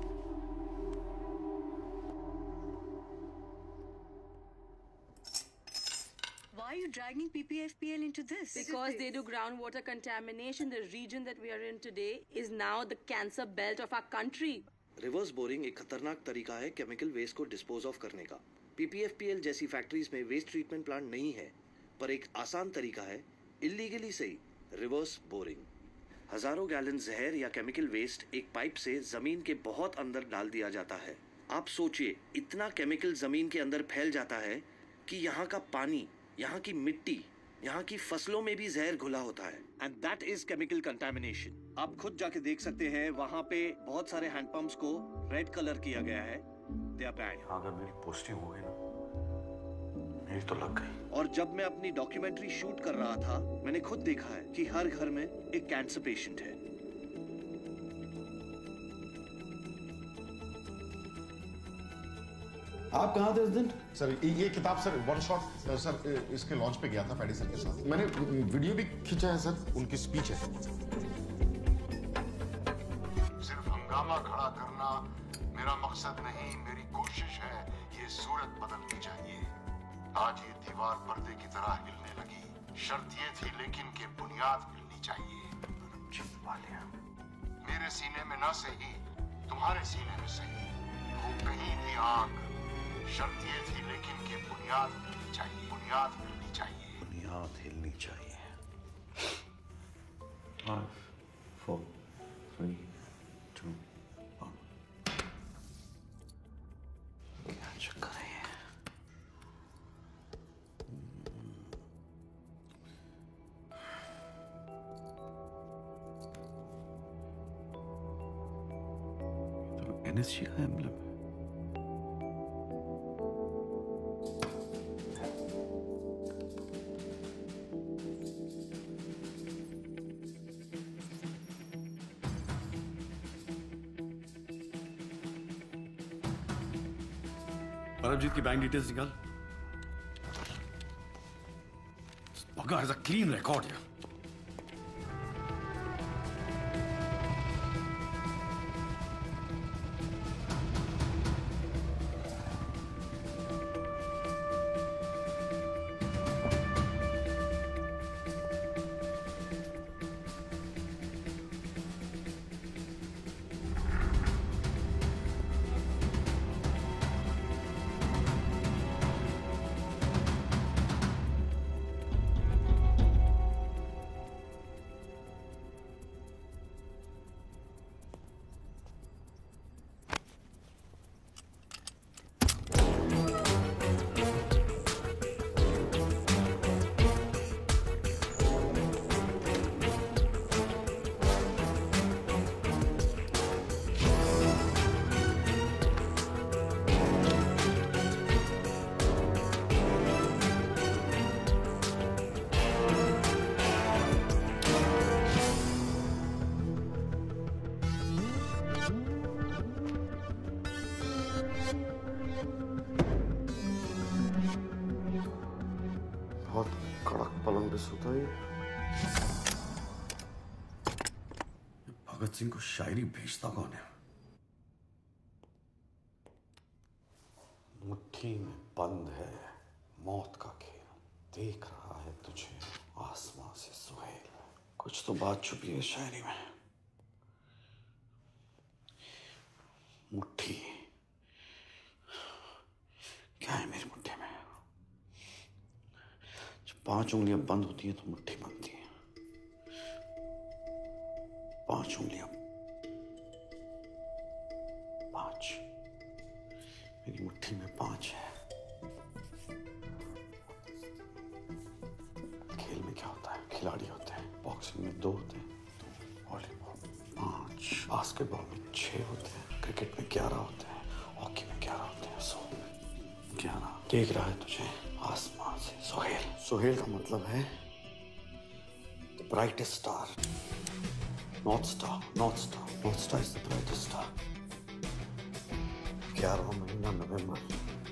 Why are you dragging PPFPL into this? Because they do groundwater contamination. The region that we are in today is now the cancer belt of our country. Reverse boring एक खतरनाक तरीका है chemical waste को dispose off करने का। PPFPL जैसी factories में waste treatment plant नहीं है, पर एक आसान तरीका है इलीगली सही रिवर्स बोरिंग। हजारों गैलन जहर या केमिकल वेस्ट एक पाइप से जमीन के बहुत अंदर डाल दिया जाता है। आप सोचिए, इतना केमिकल जमीन के अंदर फैल जाता है कि यहाँ का पानी, यहाँ की मिट्टी, यहाँ की फसलों में भी जहर घुला होता है। And that is chemical contamination. आप खुद जाके देख सकते हैं, वहाँ पे बहुत सारे हैंडपंप्स को रेड कलर किया गया है। They are bad. अगर मेरी पोस्टिंग हो गई ना, मेरी तो लग गई। और जब मैं अपनी डॉक्यूमेंट्री शूट कर रहा था, मैंने खुद देखा है कि हर घर में एक कैंसर पेशेंट है। आप कहाँ थे उस दिन? सर ये किताब सर वन शॉट सर इसके लॉन्च पे गया था पैडी सर के साथ। मैंने वीडियो भी खींचा है सर, उनकी स्पीच है। सिर्फ हंगामा खड़ा करना मेरा मकसद नहीं, मेरी कोशिश है ये सूरत बदलनी चाहिए। आज ये दीवार पर्दे की तरह हिलने लगी, शर्त ये थी लेकिन कि बुनियाद हिलनी चाहिए। मेरे सीने में ना सही, तुम्हारे सीने में सही, वो कहीं भी आग। शर्त ये थी लेकिन कि बुनियाद हिलनी चाहिए, बुनियाद हिलनी चाहिए, बुनियाद हिलनी चाहिए। 5 4 3 2 1। क्या चक्कर है? NSG का एम्ब्लम है। परमजीत की बैंक डिटेल्स निकाल। Bugger has a clean record here. Notice होता है। भगत सिंह को शायरी भेजता कौन है? मुट्ठी में बंद है मौत का खेल, देख रहा है तुझे आसमां से सुहेल। कुछ तो बात छुपी है शायरी में। मुट्ठी क्या है मेरी मुट्ठी में? जब 5 उंगलियां बंद होती हैं तो मुट्ठी बनती है। 5 उंगलियां, 5। मेरी मुट्ठी में 5 है। खेल में क्या होता है? खिलाड़ी होते हैं। बॉक्सिंग में 2 होते हैं, वॉलीबॉल 5, बास्केटबॉल में 6 होते हैं, क्रिकेट में 11 होते हैं, हॉकी में 11 होते हैं। 11। देख रहा है तुझे आसमान से सुहेल। सुहेल का मतलब है the brightest star, north star. North star, north star is the brightest star. 11वां महीना नवंबर।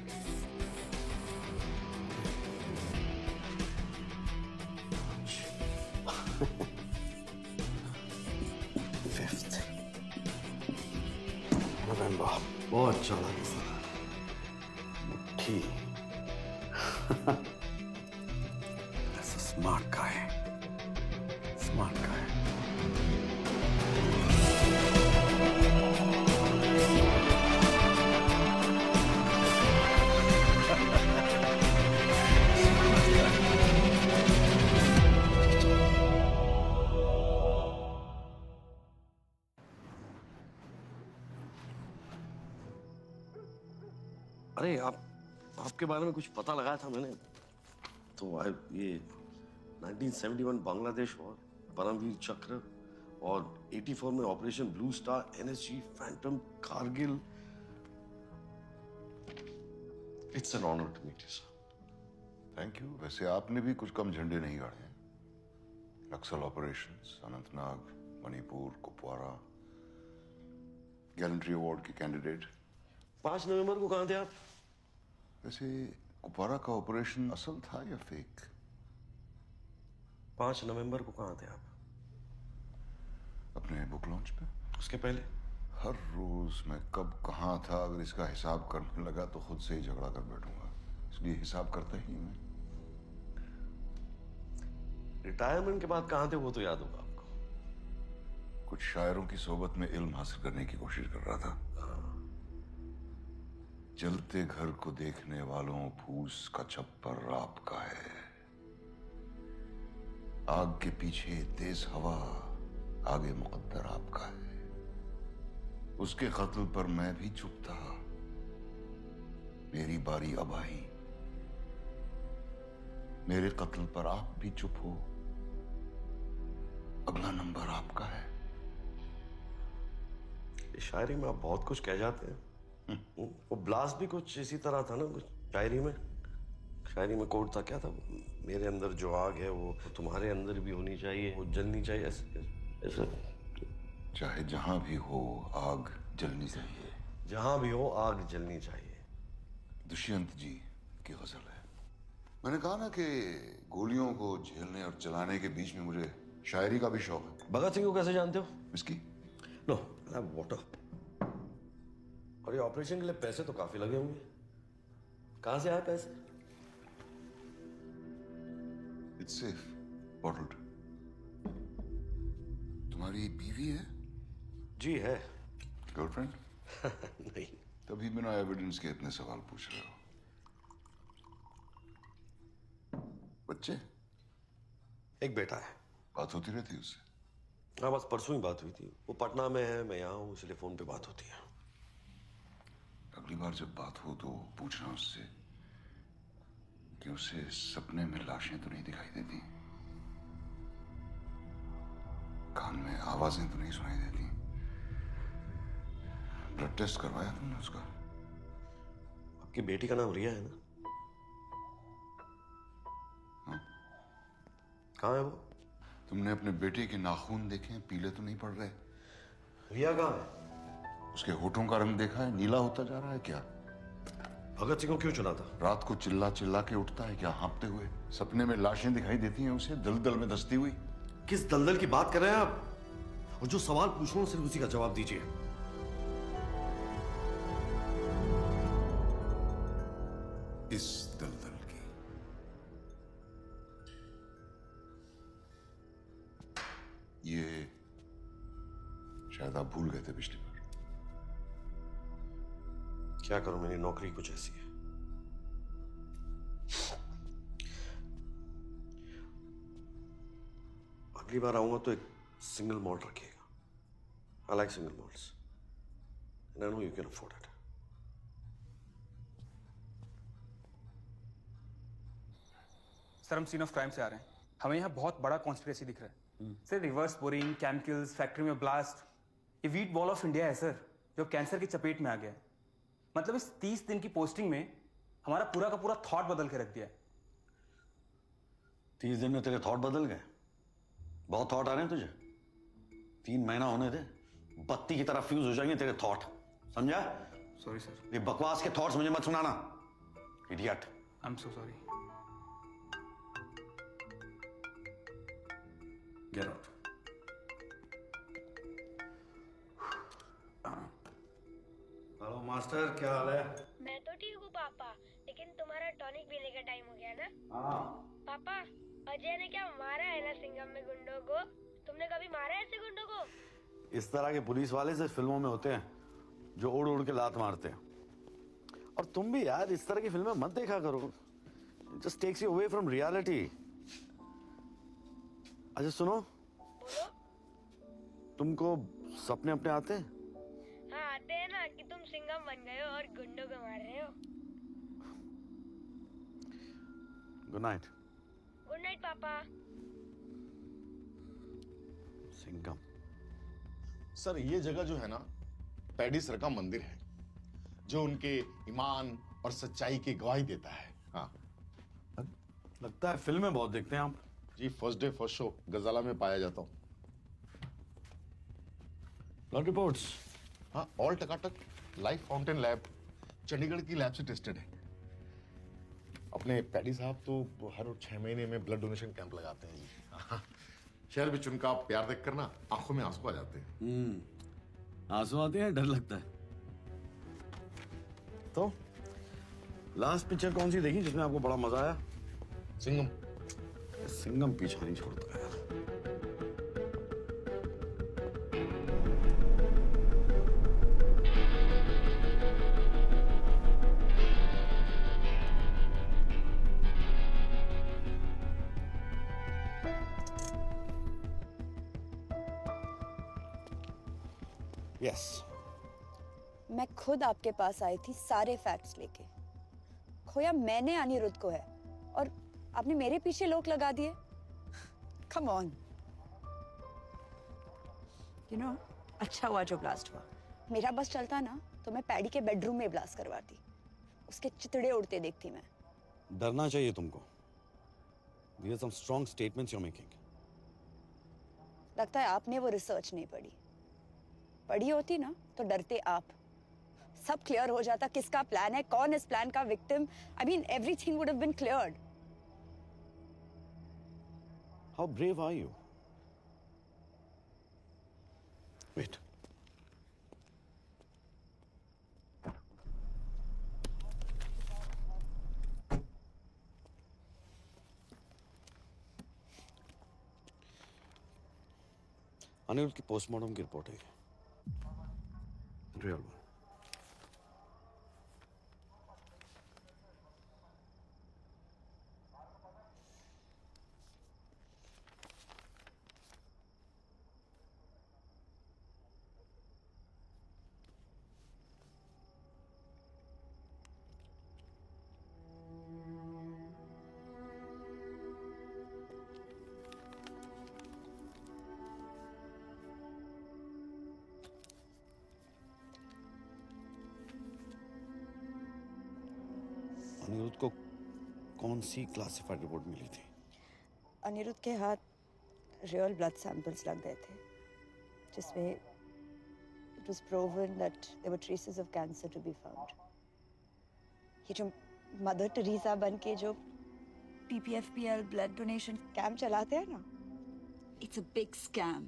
नवंबर बहुत चला गया। मुट्ठी That's a smart guy. Smart guy. अरे आपके बारे में कुछ पता लगाया था मैंने तो ये 1971 बांग्लादेश वॉर, परमवीर चक्र और 84 में operation blue star, NSG, phantom, Kargil. It's an honour to meet you sir. Thank you. वैसे आपने भी कुछ कम झंडे नहीं गाड़े हैं। Naxal operations, Anantnag, Manipur, Kupwara, gallantry award के कैंडिडेट। 5 नवंबर को कहाँ थे आप? वैसे कुपवारा का ऑपरेशन असल था या फेक? 5 नवंबर को कहाँ थे आप? अपने बुक लॉन्च पे। उसके पहले? हर रोज मैं कब कहाँ था अगर इसका हिसाब करने लगा तो खुद से ही झगड़ा कर बैठूंगा, इसलिए हिसाब करता ही मैं। रिटायरमेंट के बाद कहाँ थे वो तो याद होगा आपको। कुछ शायरों की सोबत में इल्म हासिल करने की कोशिश कर रहा था। जलते घर को देखने वालों फूस का छप्पर आपका है। आग के पीछे तेज हवा, आगे मुकद्दर आपका है। उसके कत्ल पर मैं भी चुप था, मेरी बारी अब आई। मेरे कत्ल पर आप भी चुप हो, अगला नंबर आपका है। शायरी में आप बहुत कुछ कह जाते हैं। वो ब्लास्ट भी कुछ इसी तरह था ना, कुछ शायरी में। शायरी में कोड था, क्या था? मेरे अंदर जो आग है वो तुम्हारे अंदर भी होनी चाहिए, वो जलनी चाहिए। ऐसा चाहे जहां भी हो आग जलनी चाहिए। जहां भी हो आग जलनी चाहिए। दुष्यंत जी की गजल है। मैंने कहा ना कि गोलियों को झेलने और चलाने के बीच में मुझे शायरी का भी शौक है। भगत सिंह को कैसे जानते हो? विस्की? No, water. और ये ऑपरेशन के लिए पैसे तो काफी लगे होंगे। कहां से आए पैसे? It's safe, bottled. तुम्हारी बीवी है? जी है। गर्लफ्रेंड? नहीं। तभी बिना एविडेंस के इतने सवाल पूछ रहे हो। बच्चे? एक बेटा है। बात होती रहती है उससे? हाँ, बस परसों ही बात हुई थी। वो पटना में है, मैं यहाँ हूँ, इसलिए फोन पे बात होती है। अगली बार जब बात हो तो पूछना उससे कि उसे सपने में लाशें तो नहीं दिखाई देती, कान में आवाजें तो नहीं सुनाई देती। ब्लड टेस्ट करवाया तुमने उसका? आपकी बेटी का नाम रिया है ना? हाँ? कहाँ है वो? तुमने अपने बेटे के नाखून देखे हैं? पीले तो नहीं पड़ रहे? रिया कहाँ है? उसके होठों का रंग देखा है? नीला होता जा रहा है क्या? भगत सिंह को क्यों चुना था? रात को चिल्ला चिल्ला के उठता है क्या हाँपते हुए? सपने में लाशें दिखाई देती हैं उसे दलदल में धंसती हुई। किस दलदल की बात कर रहे हैं आप? और जो सवाल पूछ रहा हूं सिर्फ उसी का जवाब दीजिए। इस दलदल की। ये शायद आप भूल गए थे पिछली बार। क्या करूं, मेरी नौकरी कुछ ऐसी है। अगली बार आऊंगा तो एक सिंगल मॉल्ट रखिएगा। I like single malts and I know you can afford it. Sir हम सीन ऑफ क्राइम से आ रहे हैं। हमें यहाँ बहुत बड़ा कॉन्स्पिरेसी दिख रहा है सर। रिवर्स बोरिंग, केमिकल्स, फैक्ट्री में ब्लास्ट। ये वीट बॉल ऑफ इंडिया है सर, जो कैंसर की चपेट में आ गया है। मतलब इस 30 दिन की पोस्टिंग में हमारा पूरा का पूरा थॉट बदल के रख दिया है। 30 दिन में तेरे थॉट बदल गए? बहुत थॉट आ रहे हैं तुझे। 3 महीना होने दे, बत्ती की तरह फ्यूज हो जाएंगे तेरे थॉट, समझा? Sorry sir. ये बकवास के थॉट्स मुझे मत सुनाना, idiot. I am so sorry. Get out. Hello master, क्या हाल है? मैं तो ठीक हूँ पापा, लेकिन तुम्हारा टॉनिक पीने का टाइम हो गया ना? हाँ। पापा, अजय ने क्या मारा है ना सिंघम में गुंडों को? तुमने कभी मारा है ऐसे गुंडों को? इस तरह के पुलिस वाले सिर्फ फिल्मों में होते हैं, जो उड़ उड़ के लात मारते हैं। और तुम भी यार इस तरह की फिल्में मत देखा करो, just takes you away from reality. अच्छा सुनो, तुमको सपने अपने आते हैं? हाँ आते हैं ना, कि तुम सिंघम बन गए हो और गुंडों को मार रहे हो। Good night. गुड नाइट पापा। सिंघम। सर ये जगह जो है ना, पैडी सर का मंदिर है, जो उनके ईमान और सच्चाई की गवाही देता है। हाँ, लगता है फिल्में बहुत देखते हैं आप। जी first day first show Ghazala में पाया जाता हूँ। Blood reports? हाँ ऑल टकाटक। लाइफ फाउंटेन लैब चंडीगढ़ की लैब से टेस्टेड है। अपने पैडी साहब तो हर 6 महीने में ब्लड डोनेशन कैंप लगाते हैं जी। हाँ, शहर में उनका प्यार देख कर ना आंखों में आंसू आ जाते हैं। आंसू आते हैं, डर लगता है। तो लास्ट पिक्चर कौन सी देखी जिसमें आपको बड़ा मजा आया? सिंघम। सिंघम पीछा नहीं छोड़ता यार। यस मैं खुद आपके पास आई थी सारे फैक्ट्स लेके। खोया मैंने अनिरुद्ध को है और आपने मेरे पीछे लोग लगा दिए। Come on. यू नो अच्छा हुआ जो ब्लास्ट हुआ। मेरा बस चलता ना तो मैं पैडी के बेडरूम में ब्लास्ट करवाती, उसके चितड़े उड़ते देखती मैं। डरना चाहिए तुमको। These are some strong statements you're making. लगता है आपने वो रिसर्च नहीं पढ़ी। पढ़ी होती ना तो डरते आप। सब क्लियर हो जाता किसका प्लान है, कौन इस प्लान का victim. I mean everything would have been cleared. How brave are you? Wait. Anirudh की पोस्टमार्टम की रिपोर्ट है। Real one. अनिरुद्ध को कौन सी क्लासिफाइड रिपोर्ट मिली थी? अनिरुद्ध के हाथ रियल ब्लड सैंपल्स लग गए थे, जिसमें it was proven that there were traces of cancer to be found. ये जो मदर टेरेसा बन के जो PPFPL ब्लड डोनेशन कैंप चलाते हैं ना, it's a big scam.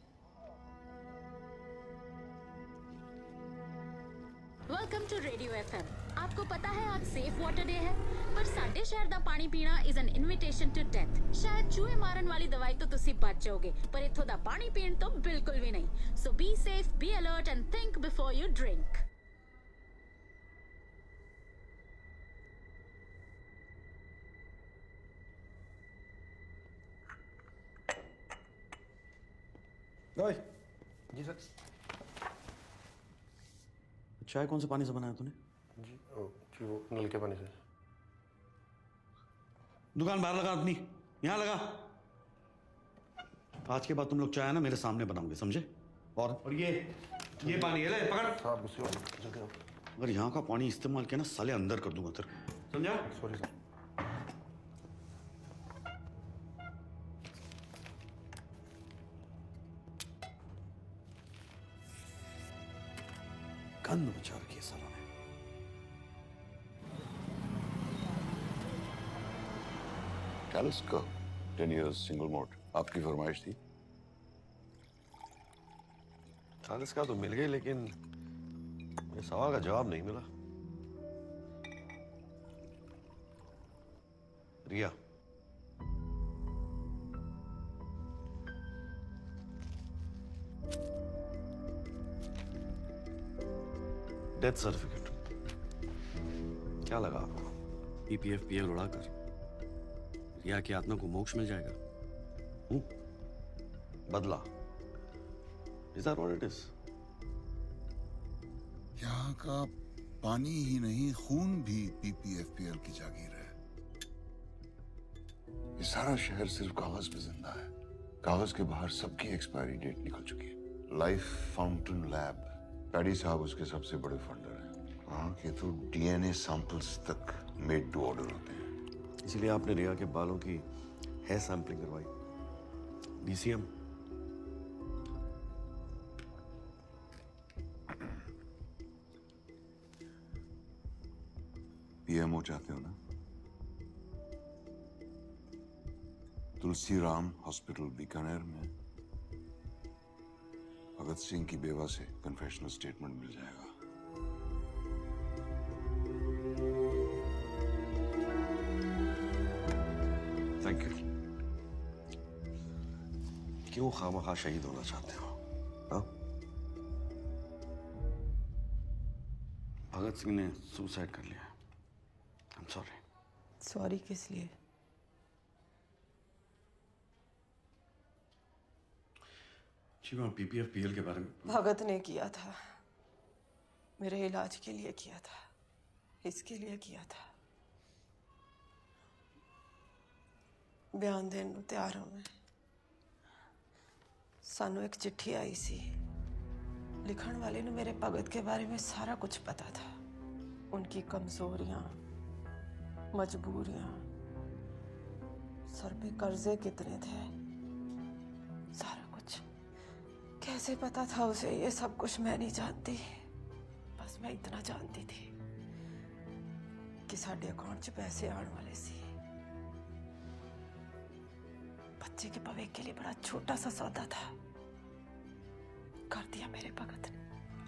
Welcome to radio FM। आपको पता है आज सेफ वाटर डे है, पर साडे शहर दा पानी पीना is an invitation to death. शायद चूहे मारन वाली दवाई तो तुसी बच जाओगे, पर इथों दा पानी पीण तो बिल्कुल भी नहीं। So be safe, be alert and think before you drink. ओए, जी सर। चाय कौन से पानी से बनाया तूने? जी वो नल के पानी से। दुकान बाहर लगा अपनी, यहाँ लगा। आज के बाद तुम लोग चाय ना मेरे सामने बनाओगे, समझे? और ये पानी है, ले पकड़। साहब गुस्से जल्दी आओ। अगर यहाँ का पानी इस्तेमाल किया ना साले अंदर कर दूंगा तेरे, समझा? Sorry sir. गंद मचा रखी है सालों ने। कैलिस का 10 years सिंगल मोड आपकी फरमाइश थी। कैलिस का तो मिल गई, लेकिन ये सवाल का जवाब नहीं मिला। रिया, डेथ सर्टिफिकेट क्या लगा आपको? PPFPL उड़ाकर रिया की आत्मा को मोक्ष मिल जाएगा। बदला, is that what it is? यहाँ का पानी ही नहीं खून भी PPFPL की जागीर है। ये सारा शहर सिर्फ कागज पे जिंदा है। कागज के बाहर सबकी एक्सपायरी डेट निकल चुकी है। लाइफ फाउंटेन लैब, पैडी साहब उसके सबसे बड़े फंडर हैं। वहाँ के तो DNA सैंपल्स तक मेड टू ऑर्डर होते हैं। इसीलिए आपने रिया के बालों की हेयर सैंपलिंग करवाई। DCM PMO चाहते हो ना? तुलसी राम हॉस्पिटल बीकानेर में भगत सिंह की बेवा से कन्फेशनल स्टेटमेंट मिल जाएगा। Thank you. क्यों खामखा शहीद होना चाहते हो? हाँ? भगत सिंह ने सुसाइड कर लिया। I'm sorry। सॉरी किस लिए? जी मैं PPFPL के बारे में। भगत ने किया था, मेरे इलाज के लिए किया था, इसके लिए किया था। बयान देने ਨੂੰ ਤਿਆਰ ਹਾਂ मैं। ਸਾਨੂੰ एक चिट्ठी आई सी। लिखण वाले ने मेरे भगत के बारे में सारा कुछ पता था। उनकी कमजोरियां, मजबूरियां, सर पे कर्जे कितने थे, सारा कुछ। कैसे पता था उसे ये सब कुछ? मैं नहीं जानती। बस मैं इतना जानती थी कि साडे अकाउंट च पैसे आने वाले सी। बच्चे के भविष्य के लिए बड़ा छोटा सा सौदा था, कर दिया मेरे भगत ने।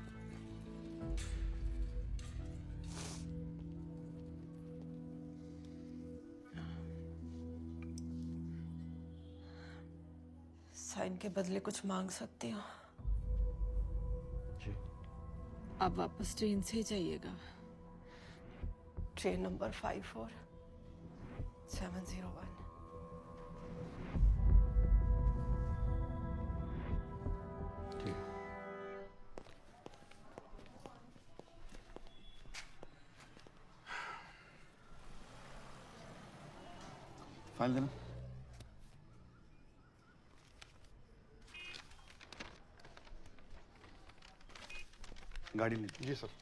साइन के बदले कुछ मांग सकती हो? आप वापस ट्रेन से ही जाइएगा। Train number 54701। फाइल देना। गाड़ी ले। जी सर।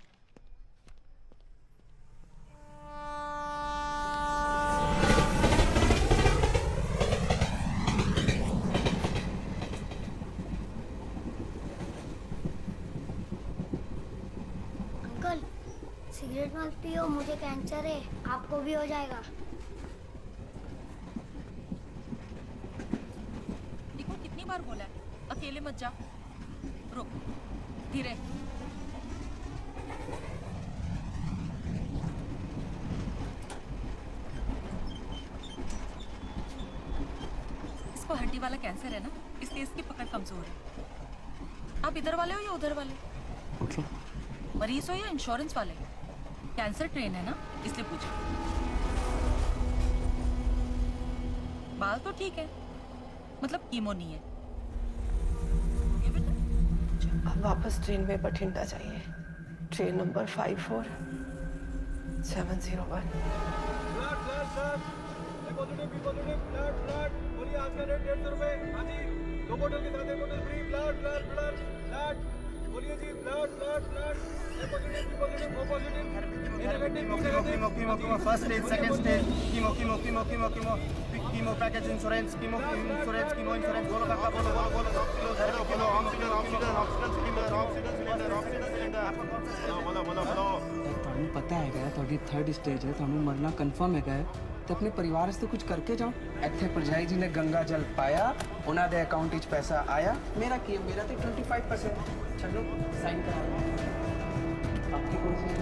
सिगरेट मत पियो, मुझे कैंसर है, आपको भी हो जाएगा। देखो कितनी बार बोला है, अकेले मत जा। रुक, धीरे। इसको हड्डी वाला कैंसर है ना, इसलिए इसकी पकड़ कमजोर है। आप इधर वाले हो या उधर वाले? मरीज हो या इंश्योरेंस वाले? कैंसर ट्रेन है ना, इसलिए पूछा। बाल तो ठीक है, मतलब कीमो नहीं है। अब वापस ट्रेन में बठिंडा चाहिए। Train number 54701। बोलिए आपका रेट 150 रुपए। हाँ जी, 2 बोतल के साथ 1 बोतल फ्री। Blood blood blood blood. बोलिए जी, blood blood blood. A positive, B positive, O positive, A negative, B negative. Chemo first stage, second stage. Chemo package insurance, chemo insurance, बोलो काका, बोलो बोलो बोलो। Kilo oxygen cylinder. बोलो बोलो बोलो। ਤੁਹਾਨੂੰ ਪਤਾ ਹੈਗਾ ਤੁਹਾਡੀ 3rd ਸਟੇਜ ਹੈ, ਤੁਹਾਨੂੰ ਮਰਨਾ ਕਨਫਰਮ ਹੈਗਾ ਤੇ ਆਪਣੇ ਪਰਿਵਾਰ ਵਾਸਤੇ ਕੁਝ ਕਰਕੇ ਜਾਓ। ਇੱਥੇ ਪਰਜਾਈ ਜੀ ਨੇ ਗੰਗਾ ਜਲ ਪਾਇਆ, ਉਹਨਾਂ ਦੇ ਅਕਾਊਂਟ ਵਿੱਚ ਪੈਸਾ ਆਇਆ। ਮੇਰਾ ਕੀ ਹੈ, ਮੇਰਾ ਤੇ 25% ਚਲੋ ਸਾਈਨ ਕਰਾ ਲਓ। आपकी कौन सी?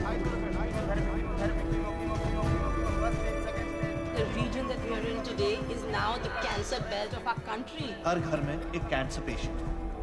The region that we are in today is now the cancer belt of our country. हर घर में एक कैंसर पेशेंट।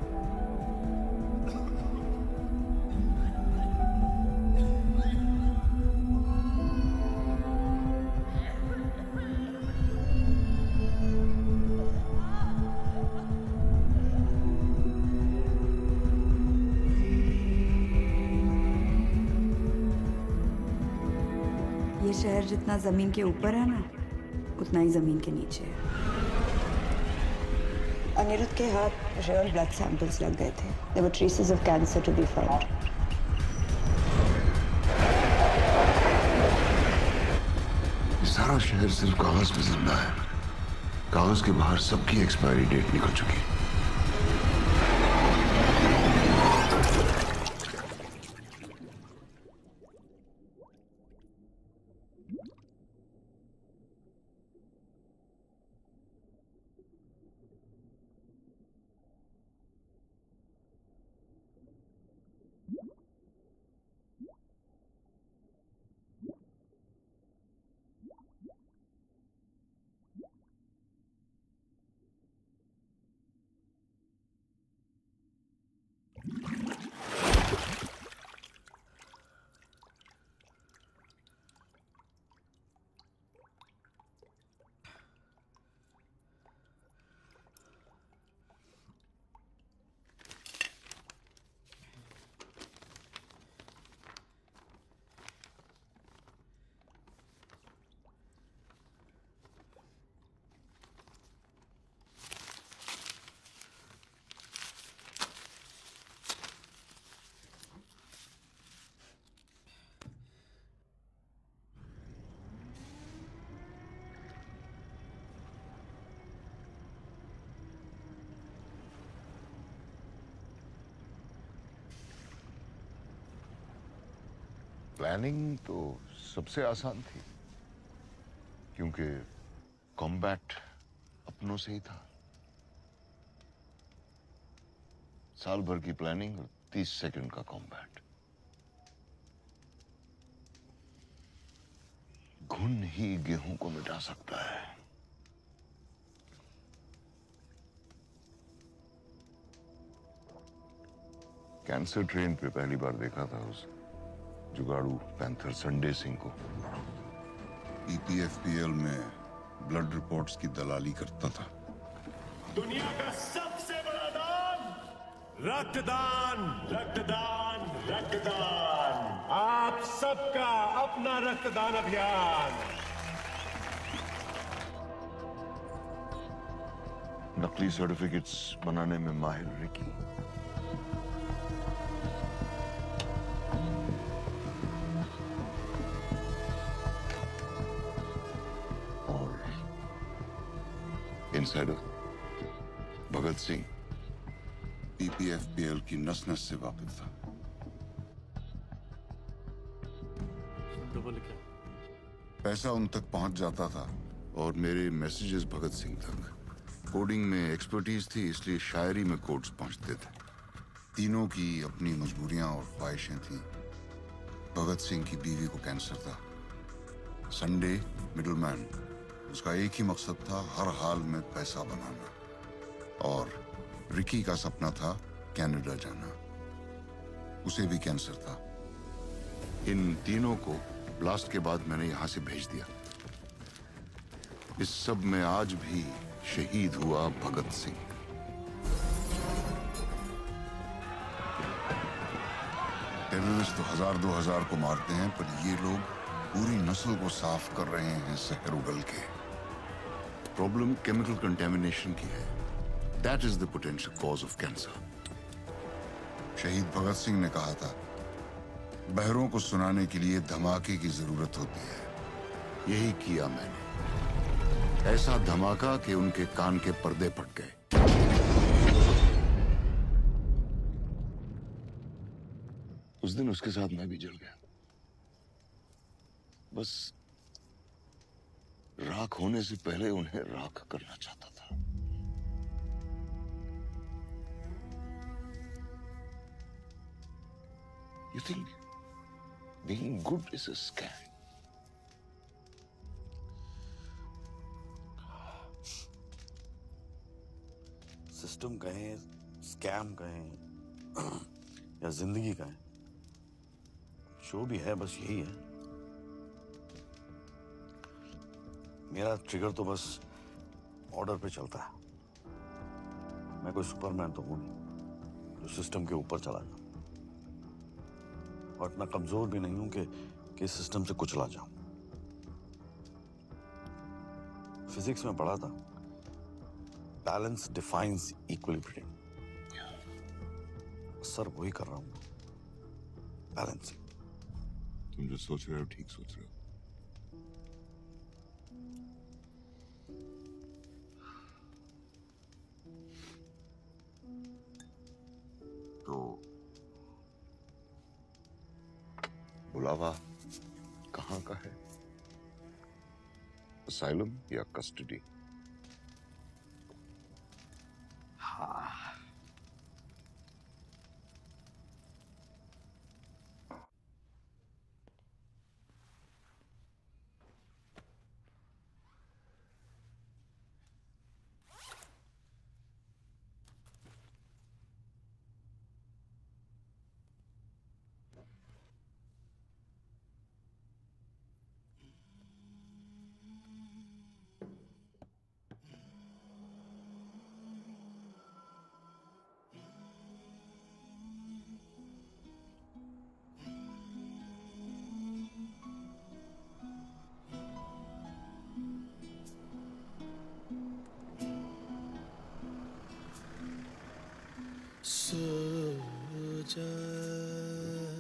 ये शहर जितना जमीन के ऊपर है ना, उतना ही जमीन के नीचे है। अनिरुद्ध के हाथ रियल ब्लड सैंपल्स लग गए थे। There were traces of cancer to be found. सारा शहर सिर्फ कागज पे जिंदा है। कागज के बाहर सबकी एक्सपायरी डेट निकल चुकी है। प्लानिंग तो सबसे आसान थी, क्योंकि कॉम्बैट अपनों से ही था। साल भर की प्लानिंग और 30 सेकंड का कॉम्बैट। घुन ही गेहूं को मिटा सकता है। कैंसर ट्रेन पे पहली बार देखा था उस जुगाड़ू पैंथर संडे सिंह को। EPFPL में ब्लड रिपोर्ट्स की दलाली करता था। दुनिया का सबसे बड़ा दान, रक्तदान, रक्तदान, रक्तदान। आप सबका अपना रक्तदान अभियान। नकली सर्टिफिकेट्स बनाने में माहिर Ricky. Insider Bhagat Singh PPFPL की नस नस से वाकिफ था। के ऊपर लिखे। पैसा उन तक पहुंच जाता था और मेरे मैसेजेस भगत सिंह तक। कोडिंग में एक्सपर्टीज थी, इसलिए शायरी में कोड्स पहुंचते थे। तीनों की अपनी मजबूरियां और ख्वाहिशें थीं। भगत सिंह की बीवी को कैंसर था। संडे मिडलमैन, उसका एक ही मकसद था, हर हाल में पैसा बनाना। और रिकी का सपना था कनाडा जाना, उसे भी कैंसर था। इन तीनों को ब्लास्ट के बाद मैंने यहां से भेज दिया। इस सब में आज भी शहीद हुआ भगत सिंह। टेररिस्ट तो 1000-2000 को मारते हैं, पर ये लोग पूरी नस्ल को साफ कर रहे हैं शहर उगल के। प्रॉब्लम केमिकल कंटेमिनेशन की है। That is the potential cause of cancer. शहीद भगत सिंह ने कहा था, बहरों को सुनाने के लिए धमाके की जरूरत होती है। यही किया मैंने। ऐसा धमाका कि उनके कान के पर्दे फट गए। उस दिन उसके साथ मैं भी जल गया। बस राख होने से पहले उन्हें राख करना चाहता था। You think being good is a scam? System कहें, स्कैम कहें या जिंदगी कहें, जो भी है बस यही है। मेरा ट्रिगर तो बस ऑर्डर पे चलता है। मैं कोई सुपरमैन तो हूं नहीं जो सिस्टम के ऊपर चला जाए, और इतना कमजोर भी नहीं हूं कि सिस्टम से कुचला जाऊं। फिजिक्स में पढ़ा था, बैलेंस डिफाइंस इक्विलिब्रियम। सर वही कर रहा हूं, बैलेंसिंग। तुम जो सोच रहे हो ठीक सोच रहे हो। तो बुलावा कहाँ का है? असाइलम या कस्टडी? हाँ, सो जा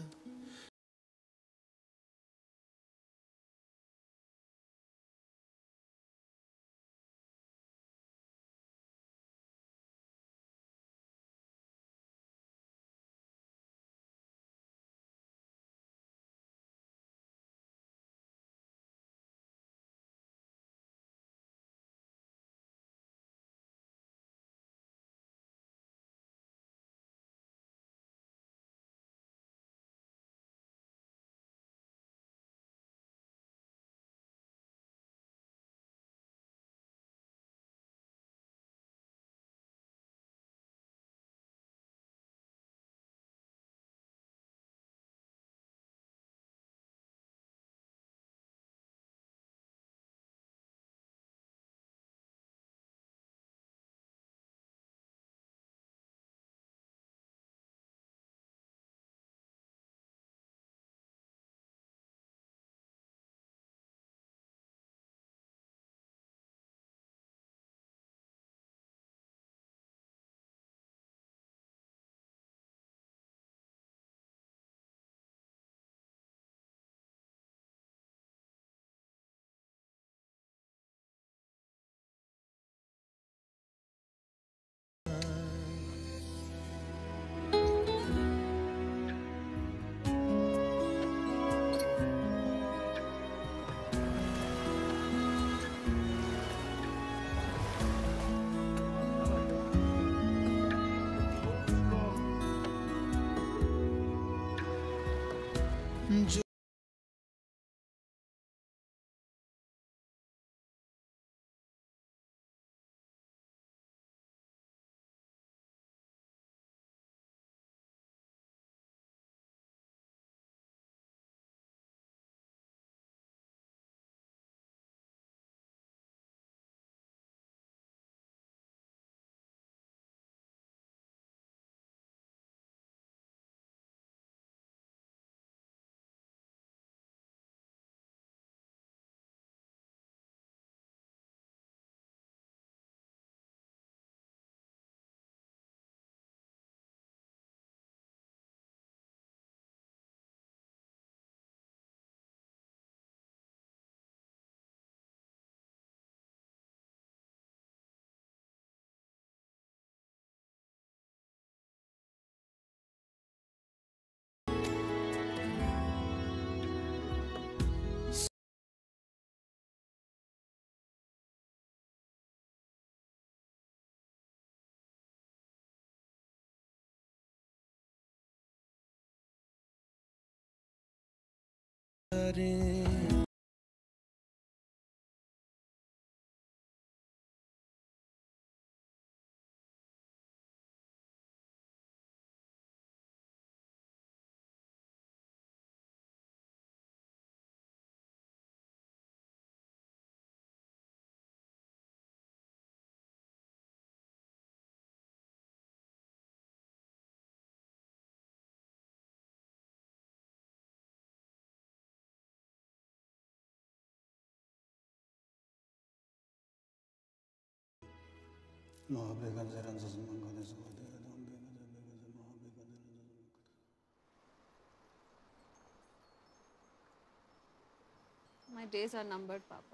My days are numbered, पापा।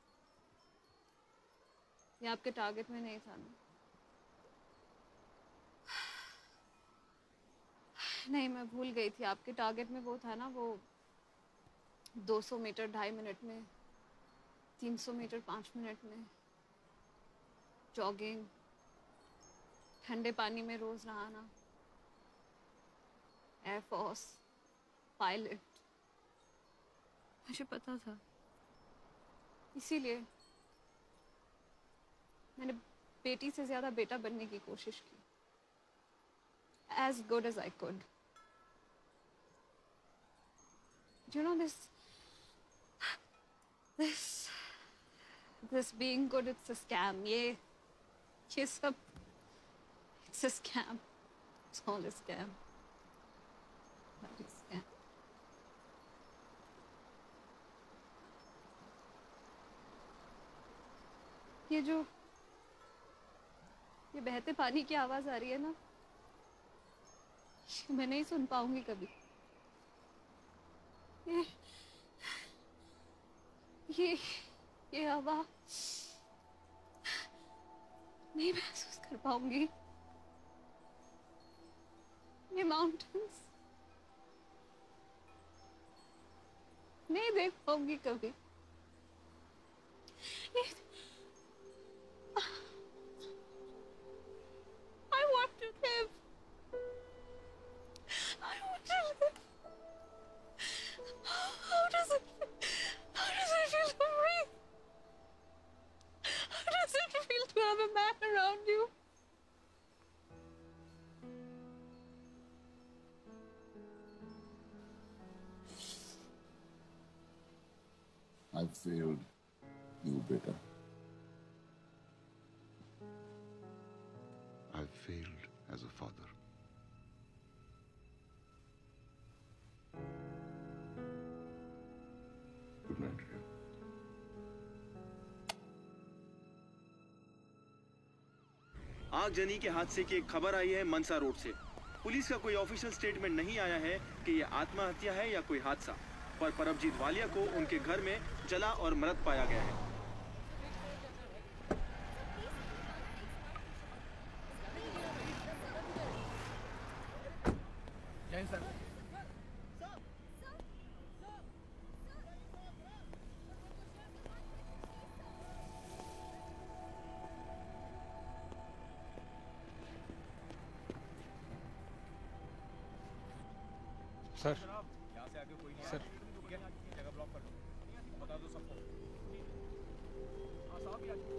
ये आपके टारगेट में नहीं था ना? नहीं, मैं भूल गई थी। आपके टारगेट में वो था ना, वो 200 मीटर 2.5 मिनट में, 300 मीटर 5 मिनट में, जॉगिंग, ठंडे पानी में रोज नहाना, एयरफोर्स, पायलट। मुझे पता था, इसीलिए मैंने बेटी से ज्यादा बेटा बनने की कोशिश की, as good as I could. Do you know this being good, it's a scam. ये सब, it's a scam. It's all a scam. Bloody scam. ये बहते पानी की आवाज आ रही है ना, मैं नहीं सुन पाऊंगी कभी। ये हवा नहीं महसूस कर पाऊंगी। ये माउंटेन्स नहीं देख पाऊंगी कभी। I want to live. I want to live. How does it feel to breathe? How does it feel to have a man around you? I failed you, beta. I failed as a father. Good night, Ria. आगजनी के हादसे की एक खबर आई है मनसा road से। Police का कोई ऑफिशियल स्टेटमेंट नहीं आया है कि यह आत्महत्या है या कोई हादसा, पर परमजीत वालिया को उनके घर में जला और मृत पाया गया है। सर, यहाँ से आगे कोई नहीं सर, ठीक है, जगह ब्लॉक कर दो, बता दो सबको। हाँ साहब भी आ जाओ।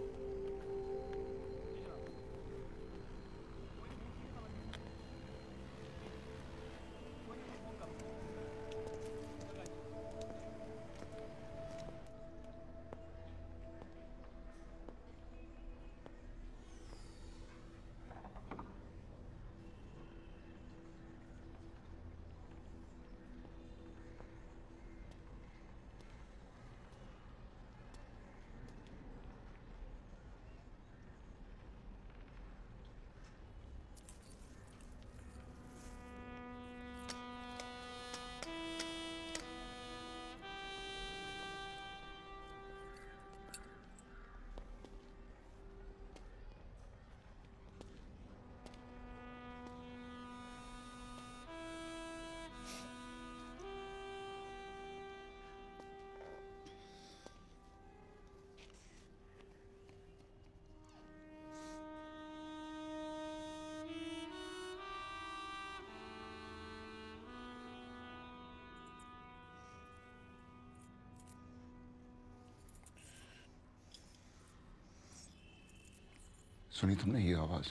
सुनी तुमने ये आवाज?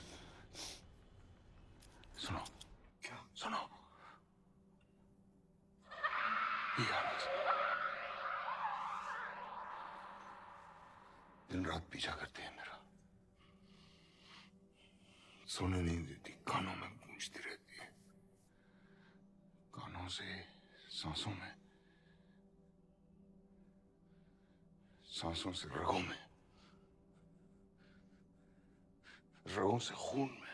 सुनो। क्या? सुनो ये आवाज। दिन रात पीछा करती है मेरा, सोने नहीं देती, कानों में गूंजती रहती है, कानों से सांसों में, सांसों से रगों में, रगों से खून में।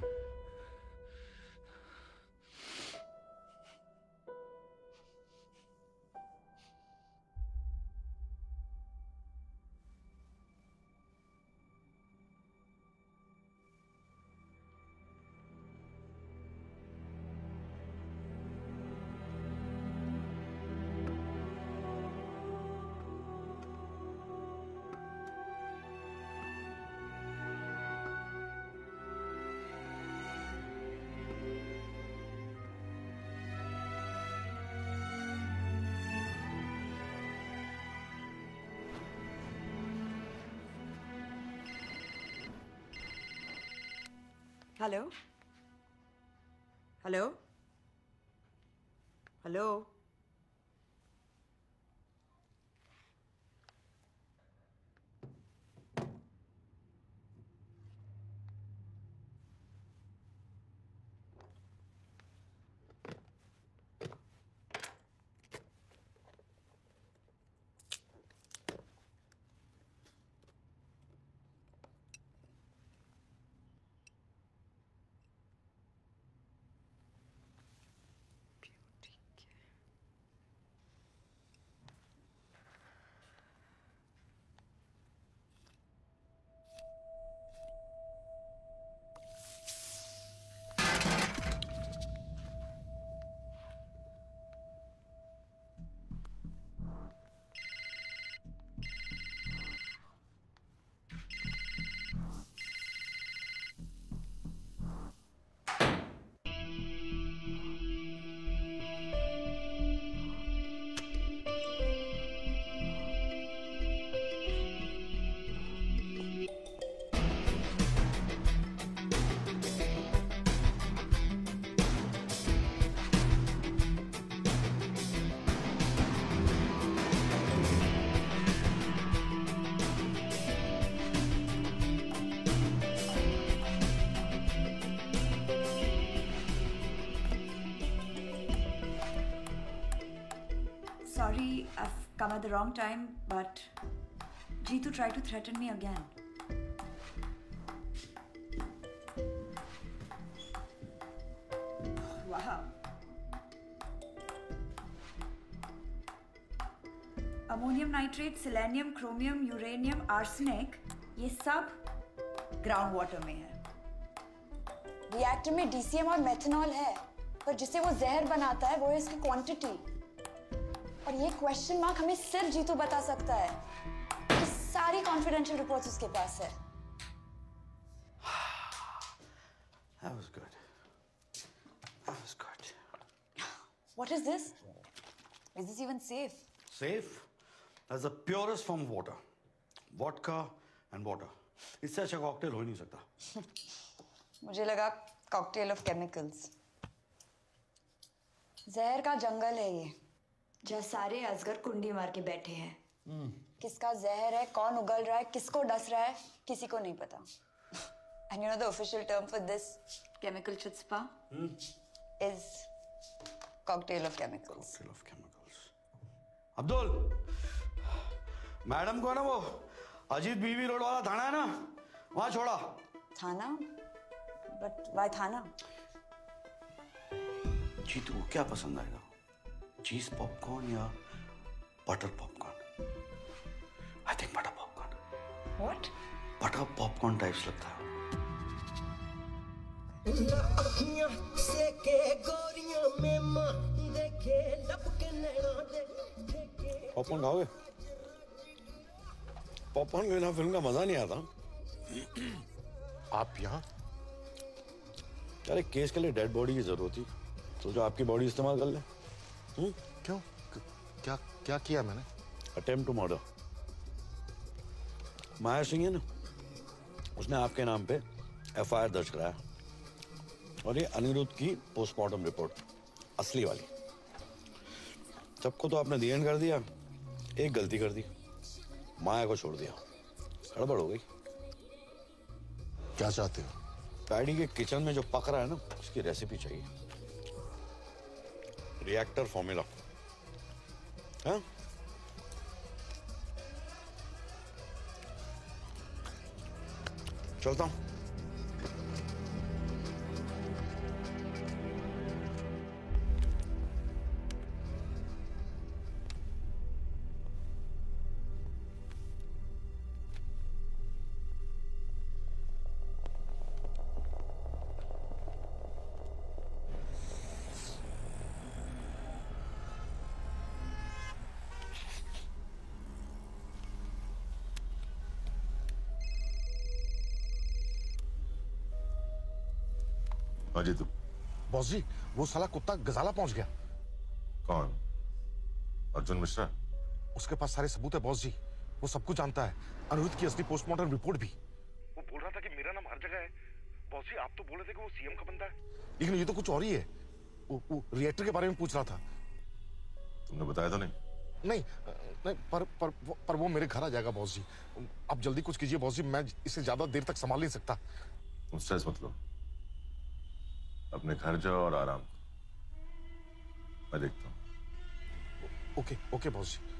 Hello hello hello. Sorry, I've come at the wrong time, but Jeetu tried to threaten me again. Wow. Ammonium nitrate, selenium, chromium, uranium, arsenic, ये सब ग्राउंड वाटर में है। रिएक्टर में डीसीएम और मेथनॉल है, पर जिसे वो जहर बनाता है वो है इसकी क्वांटिटी। और ये क्वेश्चन मार्क हमें सिर्फ जीतू बता सकता है। ये सारी कॉन्फिडेंशियल रिपोर्ट्स उसके पास है। That was good. That was good. What is this? Is this even safe? Safe? That's the purest form of water. Vodka and water. इससे अच्छा कॉकटेल हो ही नहीं सकता। मुझे लगा कॉकटेल ऑफ केमिकल्स। जहर का जंगल है ये, जहाँ सारे अजगर कुंडी मार के बैठे हैं। किसका जहर है, कौन उगल रहा है, किसको डस रहा है, किसी को नहीं पता। And you know the official term for this chemical chutzpah is cocktail of chemicals. Cocktail of chemicals. Abdul, madam को ना वो अजीत बीवी रोड वाला थाना है ना, वहाँ छोड़ा। थाना? But why थाना? जीतू को क्या पसंद आएगा? चीज पॉपकॉर्न या butter popcorn? I think butter popcorn. What? Butter popcorn types लगता है। पॉपकॉर्न खाओगे? पॉपकॉर्न के बिना फिल्म का मजा नहीं आता। आप यहाँ? अरे केस के लिए डेड बॉडी की जरूरत थी, तो जो आपकी बॉडी इस्तेमाल कर ले। क्यों? क्या क्या किया मैंने? Attempt to murder. Maya Singh है ना, उसने आपके नाम पे एफआईआर दर्ज कराया और ये अनिरुद्ध की पोस्टमार्टम रिपोर्ट असली वाली। सबको तो आपने दी एंड कर दिया, एक गलती कर दी, माया को छोड़ दिया, गड़बड़ हो गई। क्या चाहते हो? पैडी के किचन में जो पक रहा है ना, उसकी रेसिपी चाहिए, रिएक्टर फॉर्मूला। हाँ? चलता हूं। हाँ जी। तू बॉस जी, वो साला कुत्ता गजाला पहुंच गया। कौन? अर्जुन मिश्रा? उसके पास सारे सबूत है बॉस जी, वो सब कुछ जानता है, अनिरुद्ध की असली पोस्टमार्टम रिपोर्ट भी। वो बोल रहा था कि मेरा नाम हर जगह है। बॉस जी, आप तो बोल रहे थे कि वो सीएम का बंदा है, लेकिन ये तो कुछ और ही है। वो रिएक्टर के बारे में पूछ रहा था। तुमने बताया तो नहीं? नहीं, नहीं पर वो मेरे घर आ जाएगा बॉस जी। आप जल्दी कुछ कीजिए बॉस जी, मैं इसे ज्यादा देर तक संभाल नहीं सकता। स्ट्रेस मत लो, अपने घर जाओ और आराम करो, मैं देखता हूँ। ओके ओके बॉस जी।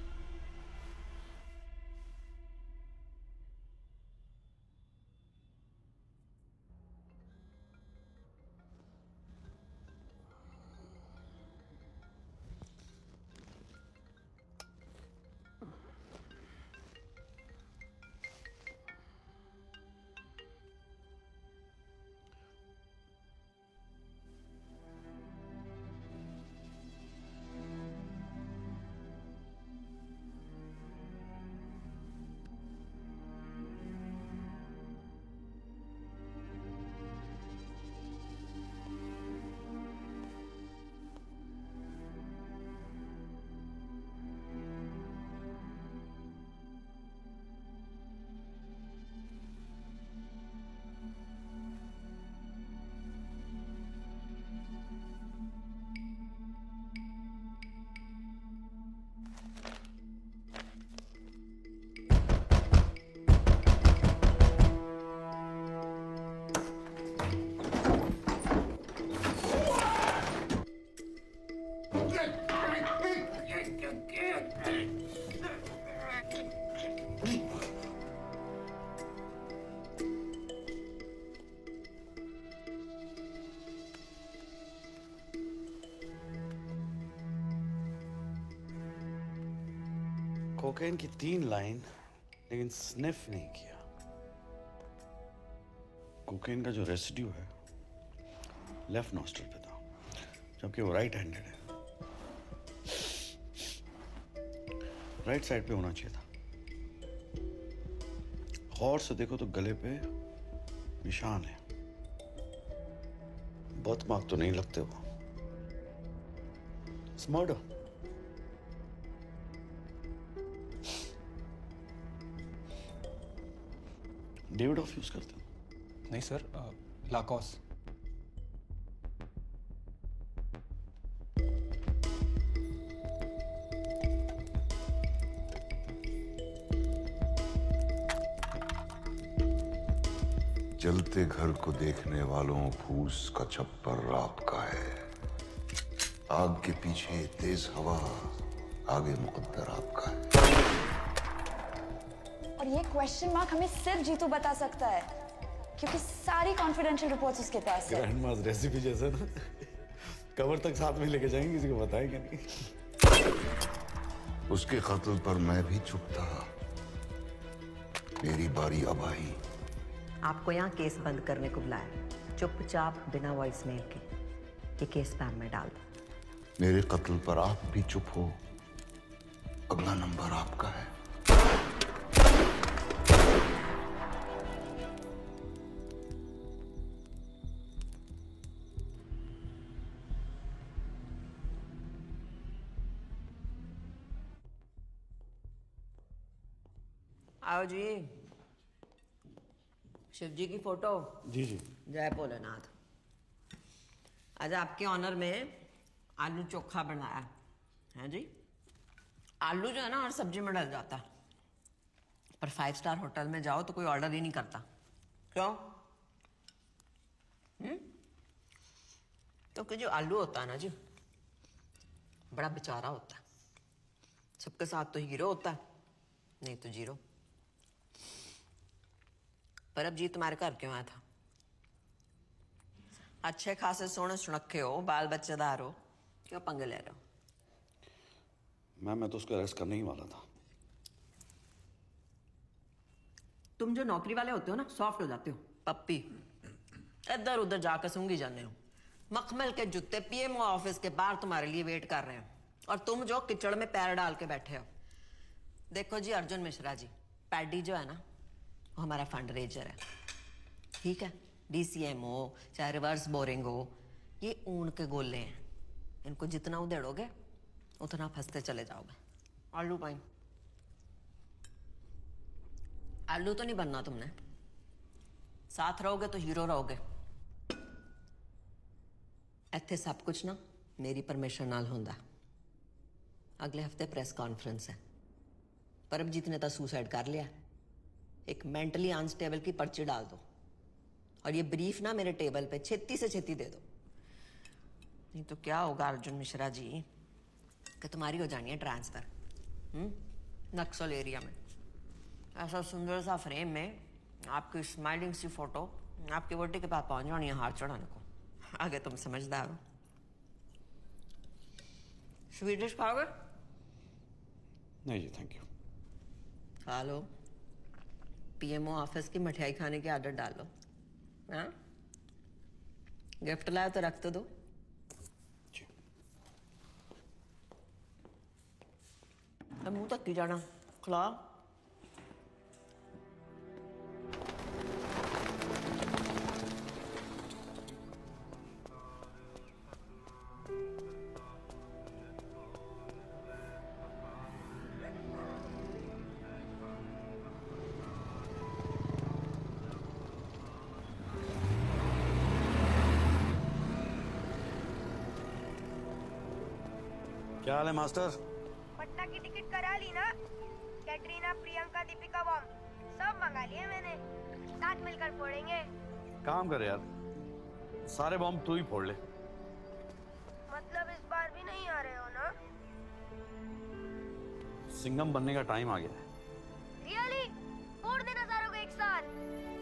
कोकेन की 3 लाइन, लेकिन स्निफ नहीं किया। कोकेन का जो रेसिड्यू है लेफ्ट नॉस्ट्रल पे था, जबकि वो राइट हैंडेड है। राइट साइड पे होना चाहिए था। गौर से देखो तो गले पे निशान है, बर्थ मार्क तो नहीं लगते वो। मर्डर। डेविड ऑफ यूज करते हो? नहीं सर, लाकॉस। जलते घर को देखने वालों फूस का छप्पर आपका है। आग के पीछे तेज हवा, आगे मुकद्दर आपका है। और ये क्वेश्चन मार्क हमें सिर्फ जीतू बता सकता है, क्योंकि सारी कॉन्फिडेंशियल रिपोर्ट्स उसके पास है। ग्रैंड मास रेसिपी जैसा ना, कवर तक साथ में लेके जाएंगे, किसी को बताएंगे नहीं। उसके कत्ल पर मैं भी चुप था, मेरी बारी अब आई। आपको यहाँ केस बंद करने को बुलाया, चुपचाप बिना वॉइस मेल के ये केस स्पैम में डाल दो। मेरे कत्ल पर आप भी चुप हो, अगला नंबर आपका है। आओ जी। शिव जी की फोटो। जी जी। जय भोलेनाथ। आज आपके ऑनर में आलू चोखा बनाया है जी। आलू जो है ना हर सब्जी में डल जाता है, पर 5 स्टार होटल में जाओ तो कोई ऑर्डर ही नहीं करता। क्यों? क्योंकि जो आलू होता है ना जी, बड़ा बेचारा होता है। सबके साथ तो हीरो होता है, नहीं तो जीरो। पर अब जी तुम्हारे घर क्यों आया था? अच्छे खासे सोने सुनखे हो, बाल बच्चेदार हो, क्यों पंगे ले रहे हो? मैम मैं तो उसको अरेस्ट करने ही वाला था। तुम जो नौकरी वाले होते हो ना, सॉफ्ट हो जाते हो, पप्पी। इधर उधर जाकर सूंघी जाने हो। मखमल के जूते पीएमओ ऑफिस के बाहर तुम्हारे लिए वेट कर रहे हो, और तुम जो किचड़ में पैर डाल के बैठे हो। देखो जी अर्जुन मिश्रा जी, पैडी जो है ना वो हमारा फंड रेजर है, ठीक है? DCM हो चाहे रिवर्स बोरिंग हो, ये ऊन के गोले हैं। इनको जितना उधेड़ोगे उतना फंसते चले जाओगे। आलू पाइन। आलू तो नहीं बनना तुमने, साथ रहोगे तो हीरो रहोगे। इत्थे सब कुछ ना मेरी परमिशन नाल होंदा। अगले हफ्ते प्रेस कॉन्फ्रेंस है। परमजीत ने तो सुसाइड कर लिया। एक मेंटली अनस्टेबल की पर्ची डाल दो, और ये ब्रीफ ना मेरे टेबल पे छेती से छेती दे दो। नहीं तो क्या होगा अर्जुन मिश्रा जी कि तुम्हारी हो जानी है ट्रांसफर नक्सल एरिया में। ऐसा सुंदर सा फ्रेम में आपकी स्माइलिंग सी फोटो आपकी वोटी के पास पहुंच जानी है हाथ चढ़ाने को। आगे तुम समझदार हो। स्वीट खाओगे? नहीं जी थैंक यू। खा लो। पीएमओ ऑफिस की मिठाई खाने की आदत डालो। हाँ? गिफ्ट लाया तो रख तो दो। अब मुंह तक की जाना, खिला। क्या हाल है मास्टर? पटना की टिकट करा ली ना? कैटरीना, प्रियंका, दीपिका बॉम्ब सब मंगा लिए मैंने। साथ मिलकर फोड़ेंगे। काम कर यार, सारे बॉम्ब तू ही फोड़ ले। मतलब इस बार भी नहीं आ रहे हो ना? सिंघम बनने का टाइम आ गया है। रियली? फोड़ देना सारों को एक साथ।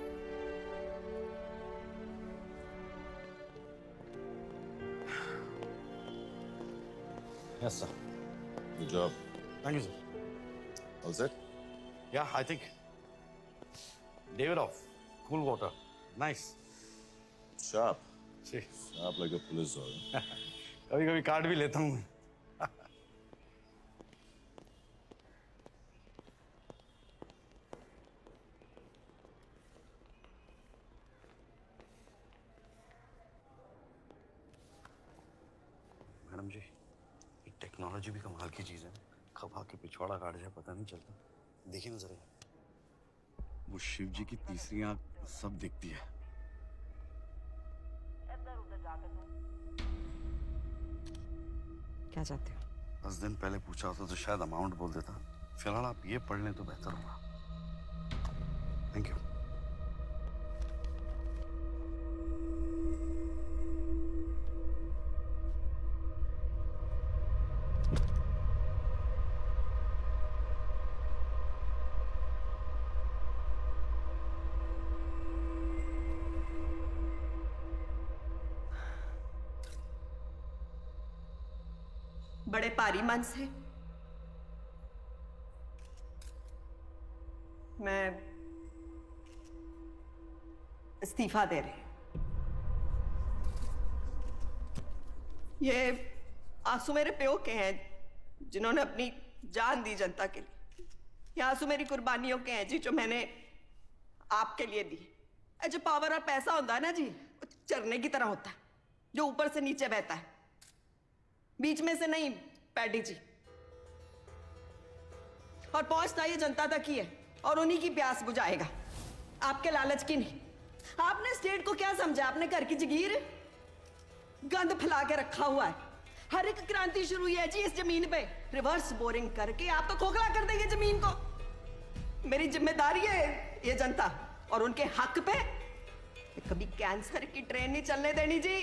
Yes, sir. Good job. Thank you, sir. All set? Yeah, I think. David off. Cool water. Nice. Sharp. See. Sharp like a police officer. कभी-कभी काट भी लेता हूँ। मैडम जी, टेक्नोलॉजी भी कमाल की चीज है। कब आके पिछवाड़ा काट जाए पता नहीं चलता। देखिए ना जरा, वो शिव जी की तीसरी आंख सब दिखती है। क्या चाहते हो? 10 दिन पहले पूछा होता तो शायद अमाउंट बोल देता। फिलहाल आप ये पढ़ लें तो बेहतर होगा। Thank you. बड़े भारी मन से मैं इस्तीफा दे रही। ये आंसू मेरे प्यो के हैं जिन्होंने अपनी जान दी जनता के लिए। ये आंसू मेरी कुर्बानियों के हैं जी जो मैंने आपके लिए दी। जो पावर और पैसा होता है ना जी, वो झरने की तरह होता है जो ऊपर से नीचे बहता है, बीच में से नहीं। पैडी जी, और पहुंचना ये जनता तक ही है और उन्हीं की प्यास बुझाएगा, आपके लालच की नहीं। आपने स्टेट को क्या समझा? अपने घर की जगीर गंद फैला के रखा हुआ है। हर एक क्रांति शुरू हुई है जी इस जमीन पे। रिवर्स बोरिंग करके आप तो खोखला कर देंगे जमीन को। मेरी जिम्मेदारी है ये जनता और उनके हक पे कभी कैंसर की ट्रेन नहीं चलने देनी जी।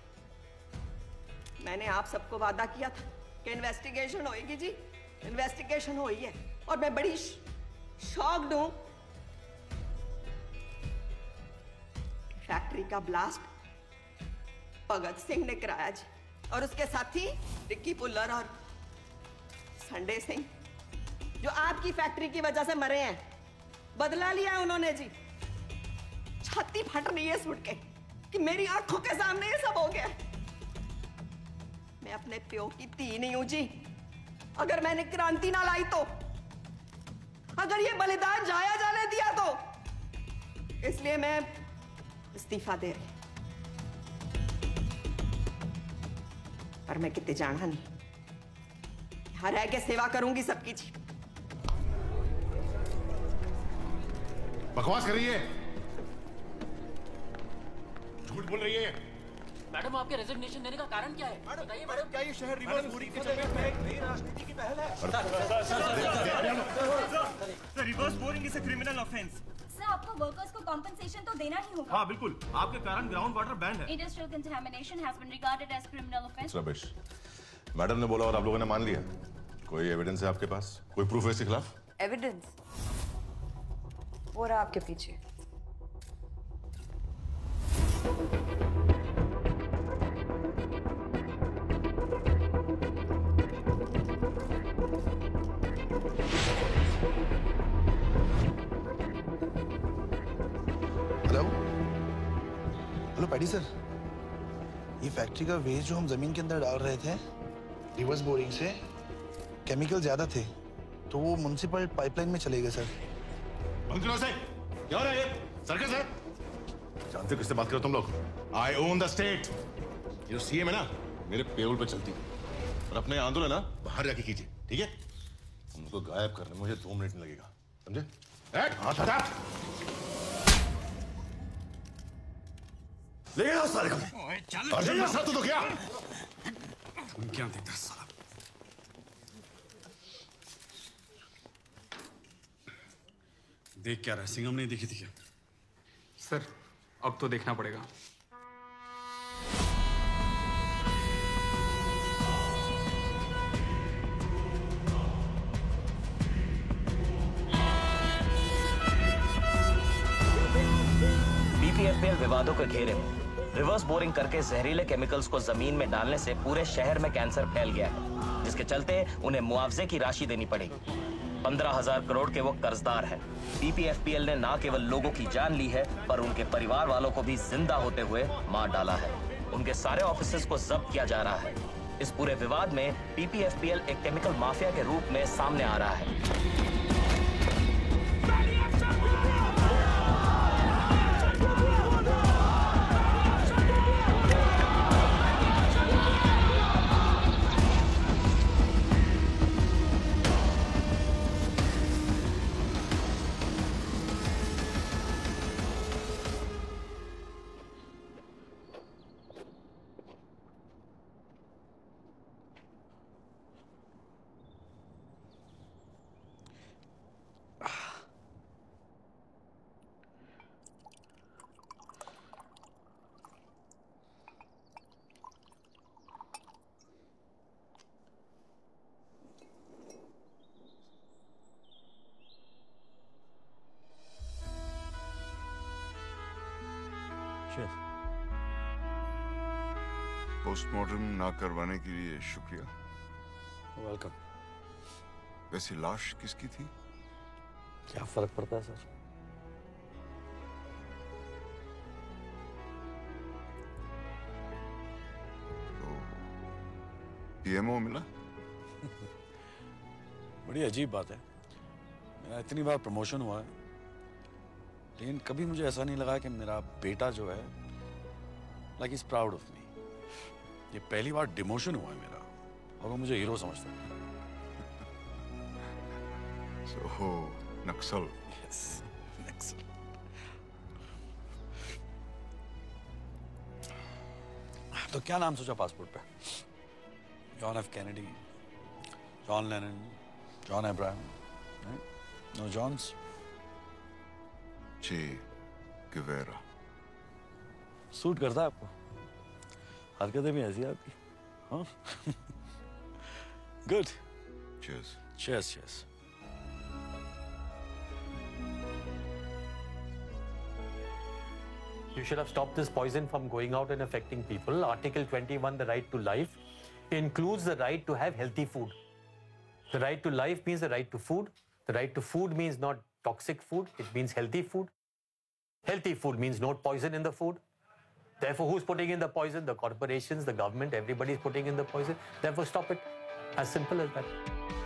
मैंने आप सबको वादा किया था कि इन्वेस्टिगेशन होएगी जी। इन्वेस्टिगेशन हुई है और मैं बड़ी शॉक्ड हूं। फैक्ट्री का ब्लास्ट भगत सिंह ने कराया जी और उसके साथी रिक्की पुल्लर और संडे सिंह जो आपकी फैक्ट्री की वजह से मरे हैं। बदला लिया है उन्होंने जी। छाती फट रही है सुन के कि मेरी आंखों के सामने ये सब हो गया। मैं अपने प्यो की धी नहीं हूं जी। अगर मैंने क्रांति ना लाई तो, अगर ये बलिदान जाया जाने दिया तो, इसलिए मैं इस्तीफा दे रही। पर मैं कितने जाना नहीं, यहां रह के सेवा करूंगी सबकी जी। बकवास कर रही है, झूठ बोल रही है। मैडम आपके रेजिग्नेशन देने का कारण क्या है? बताइए मैडम। क्या ये शहर रिवर्स बोरिंग के चक्कर में एक नई राजनीति की पहल है? Reverse boring is a criminal offence. Sir आपको वर्कर्स को कॉम्पेंसेशन तो देना ही होगा। हाँ बिल्कुल, आपके कारण ग्राउंड वाटर बैंड है। Industrial contamination has been regarded as criminal offence. Rubbish, madam ने बोला और आप लोगों ने मान लिया। कोई एविडेंस है आपके पास? कोई प्रूफ है इसके खिलाफ? एविडेंस वो रहा आपके पीछे। हेलो पैडी सर, ये फैक्ट्री का वेस्ट जो हम जमीन के अंदर डाल रहे थे रिवर्स बोरिंग से, केमिकल ज्यादा थे तो वो म्युनिसिपल पाइपलाइन में चले गए सर। बंद करो से। क्या हो रहा है ये? सर्कस है? जानते हो किससे बात करो तुम लोग? I own the state. ये जो सीएम है ना, मेरे पेरोल पे चलती है। और अपने आंदोलन ना बाहर जाके कीजिए, ठीक है? उनको गायब करने में मुझे 2 मिनट नहीं लगेगा, समझे? हाथ हटा। ले आओ साले को। अर्जुन मसला तो क्या? तुम क्या देता साला? देख क्या रहा है? सिंघम नहीं देखी थी क्या? सर अब तो देखना पड़ेगा। बीपीएफपीएल विवादों के घेरे में रिवर्स बोरिंग करके जहरीले केमिकल्स को जमीन में डालने से पूरे शहर में कैंसर फैल गया है, जिसके चलते उन्हें मुआवजे की राशि देनी पड़ेगी। 15,000 करोड़ के वो कर्जदार हैं। बीपीएफपीएल ने न केवल लोगों की जान ली है, पर उनके परिवार वालों को भी जिंदा होते हुए मार डाला है। उनके सारे ऑफिसेज को जब्त किया जा रहा है। इस पूरे विवाद में बीपीएफपीएल एक केमिकल माफिया के रूप में सामने आ रहा है। पोस्टमार्टम ना करवाने के लिए शुक्रिया। वेलकम। वैसे लाश किसकी थी? क्या फर्क पड़ता है सर? तो पीएमओ मिला? बड़ी अजीब बात है, मेरा इतनी बार प्रमोशन हुआ है लेकिन कभी मुझे ऐसा नहीं लगा कि मेरा बेटा जो है like is proud of me. ये पहली बार डिमोशन हुआ है मेरा और वो मुझे हीरो समझता है। So, नक्सल। Yes, नक्सल। तो क्या नाम सोचा पासपोर्ट पे? John F Kennedy, John Lennon, John Abraham, no Johns? Che Guevara. Suit करता है आपको? हरकतें भी ऐसी आपकी, हाँ? Good. Cheers. Cheers, cheers. You should have stopped this poison from going out and affecting people. Article 21, the right to life, includes the right to have healthy food. The right to life means the right to food. The right to food means not toxic food. It means healthy food. Healthy food means no poison in the food. Therefore, who's putting in the poison? The corporations, the government, everybody's putting in the poison. Therefore, stop it. As simple as that.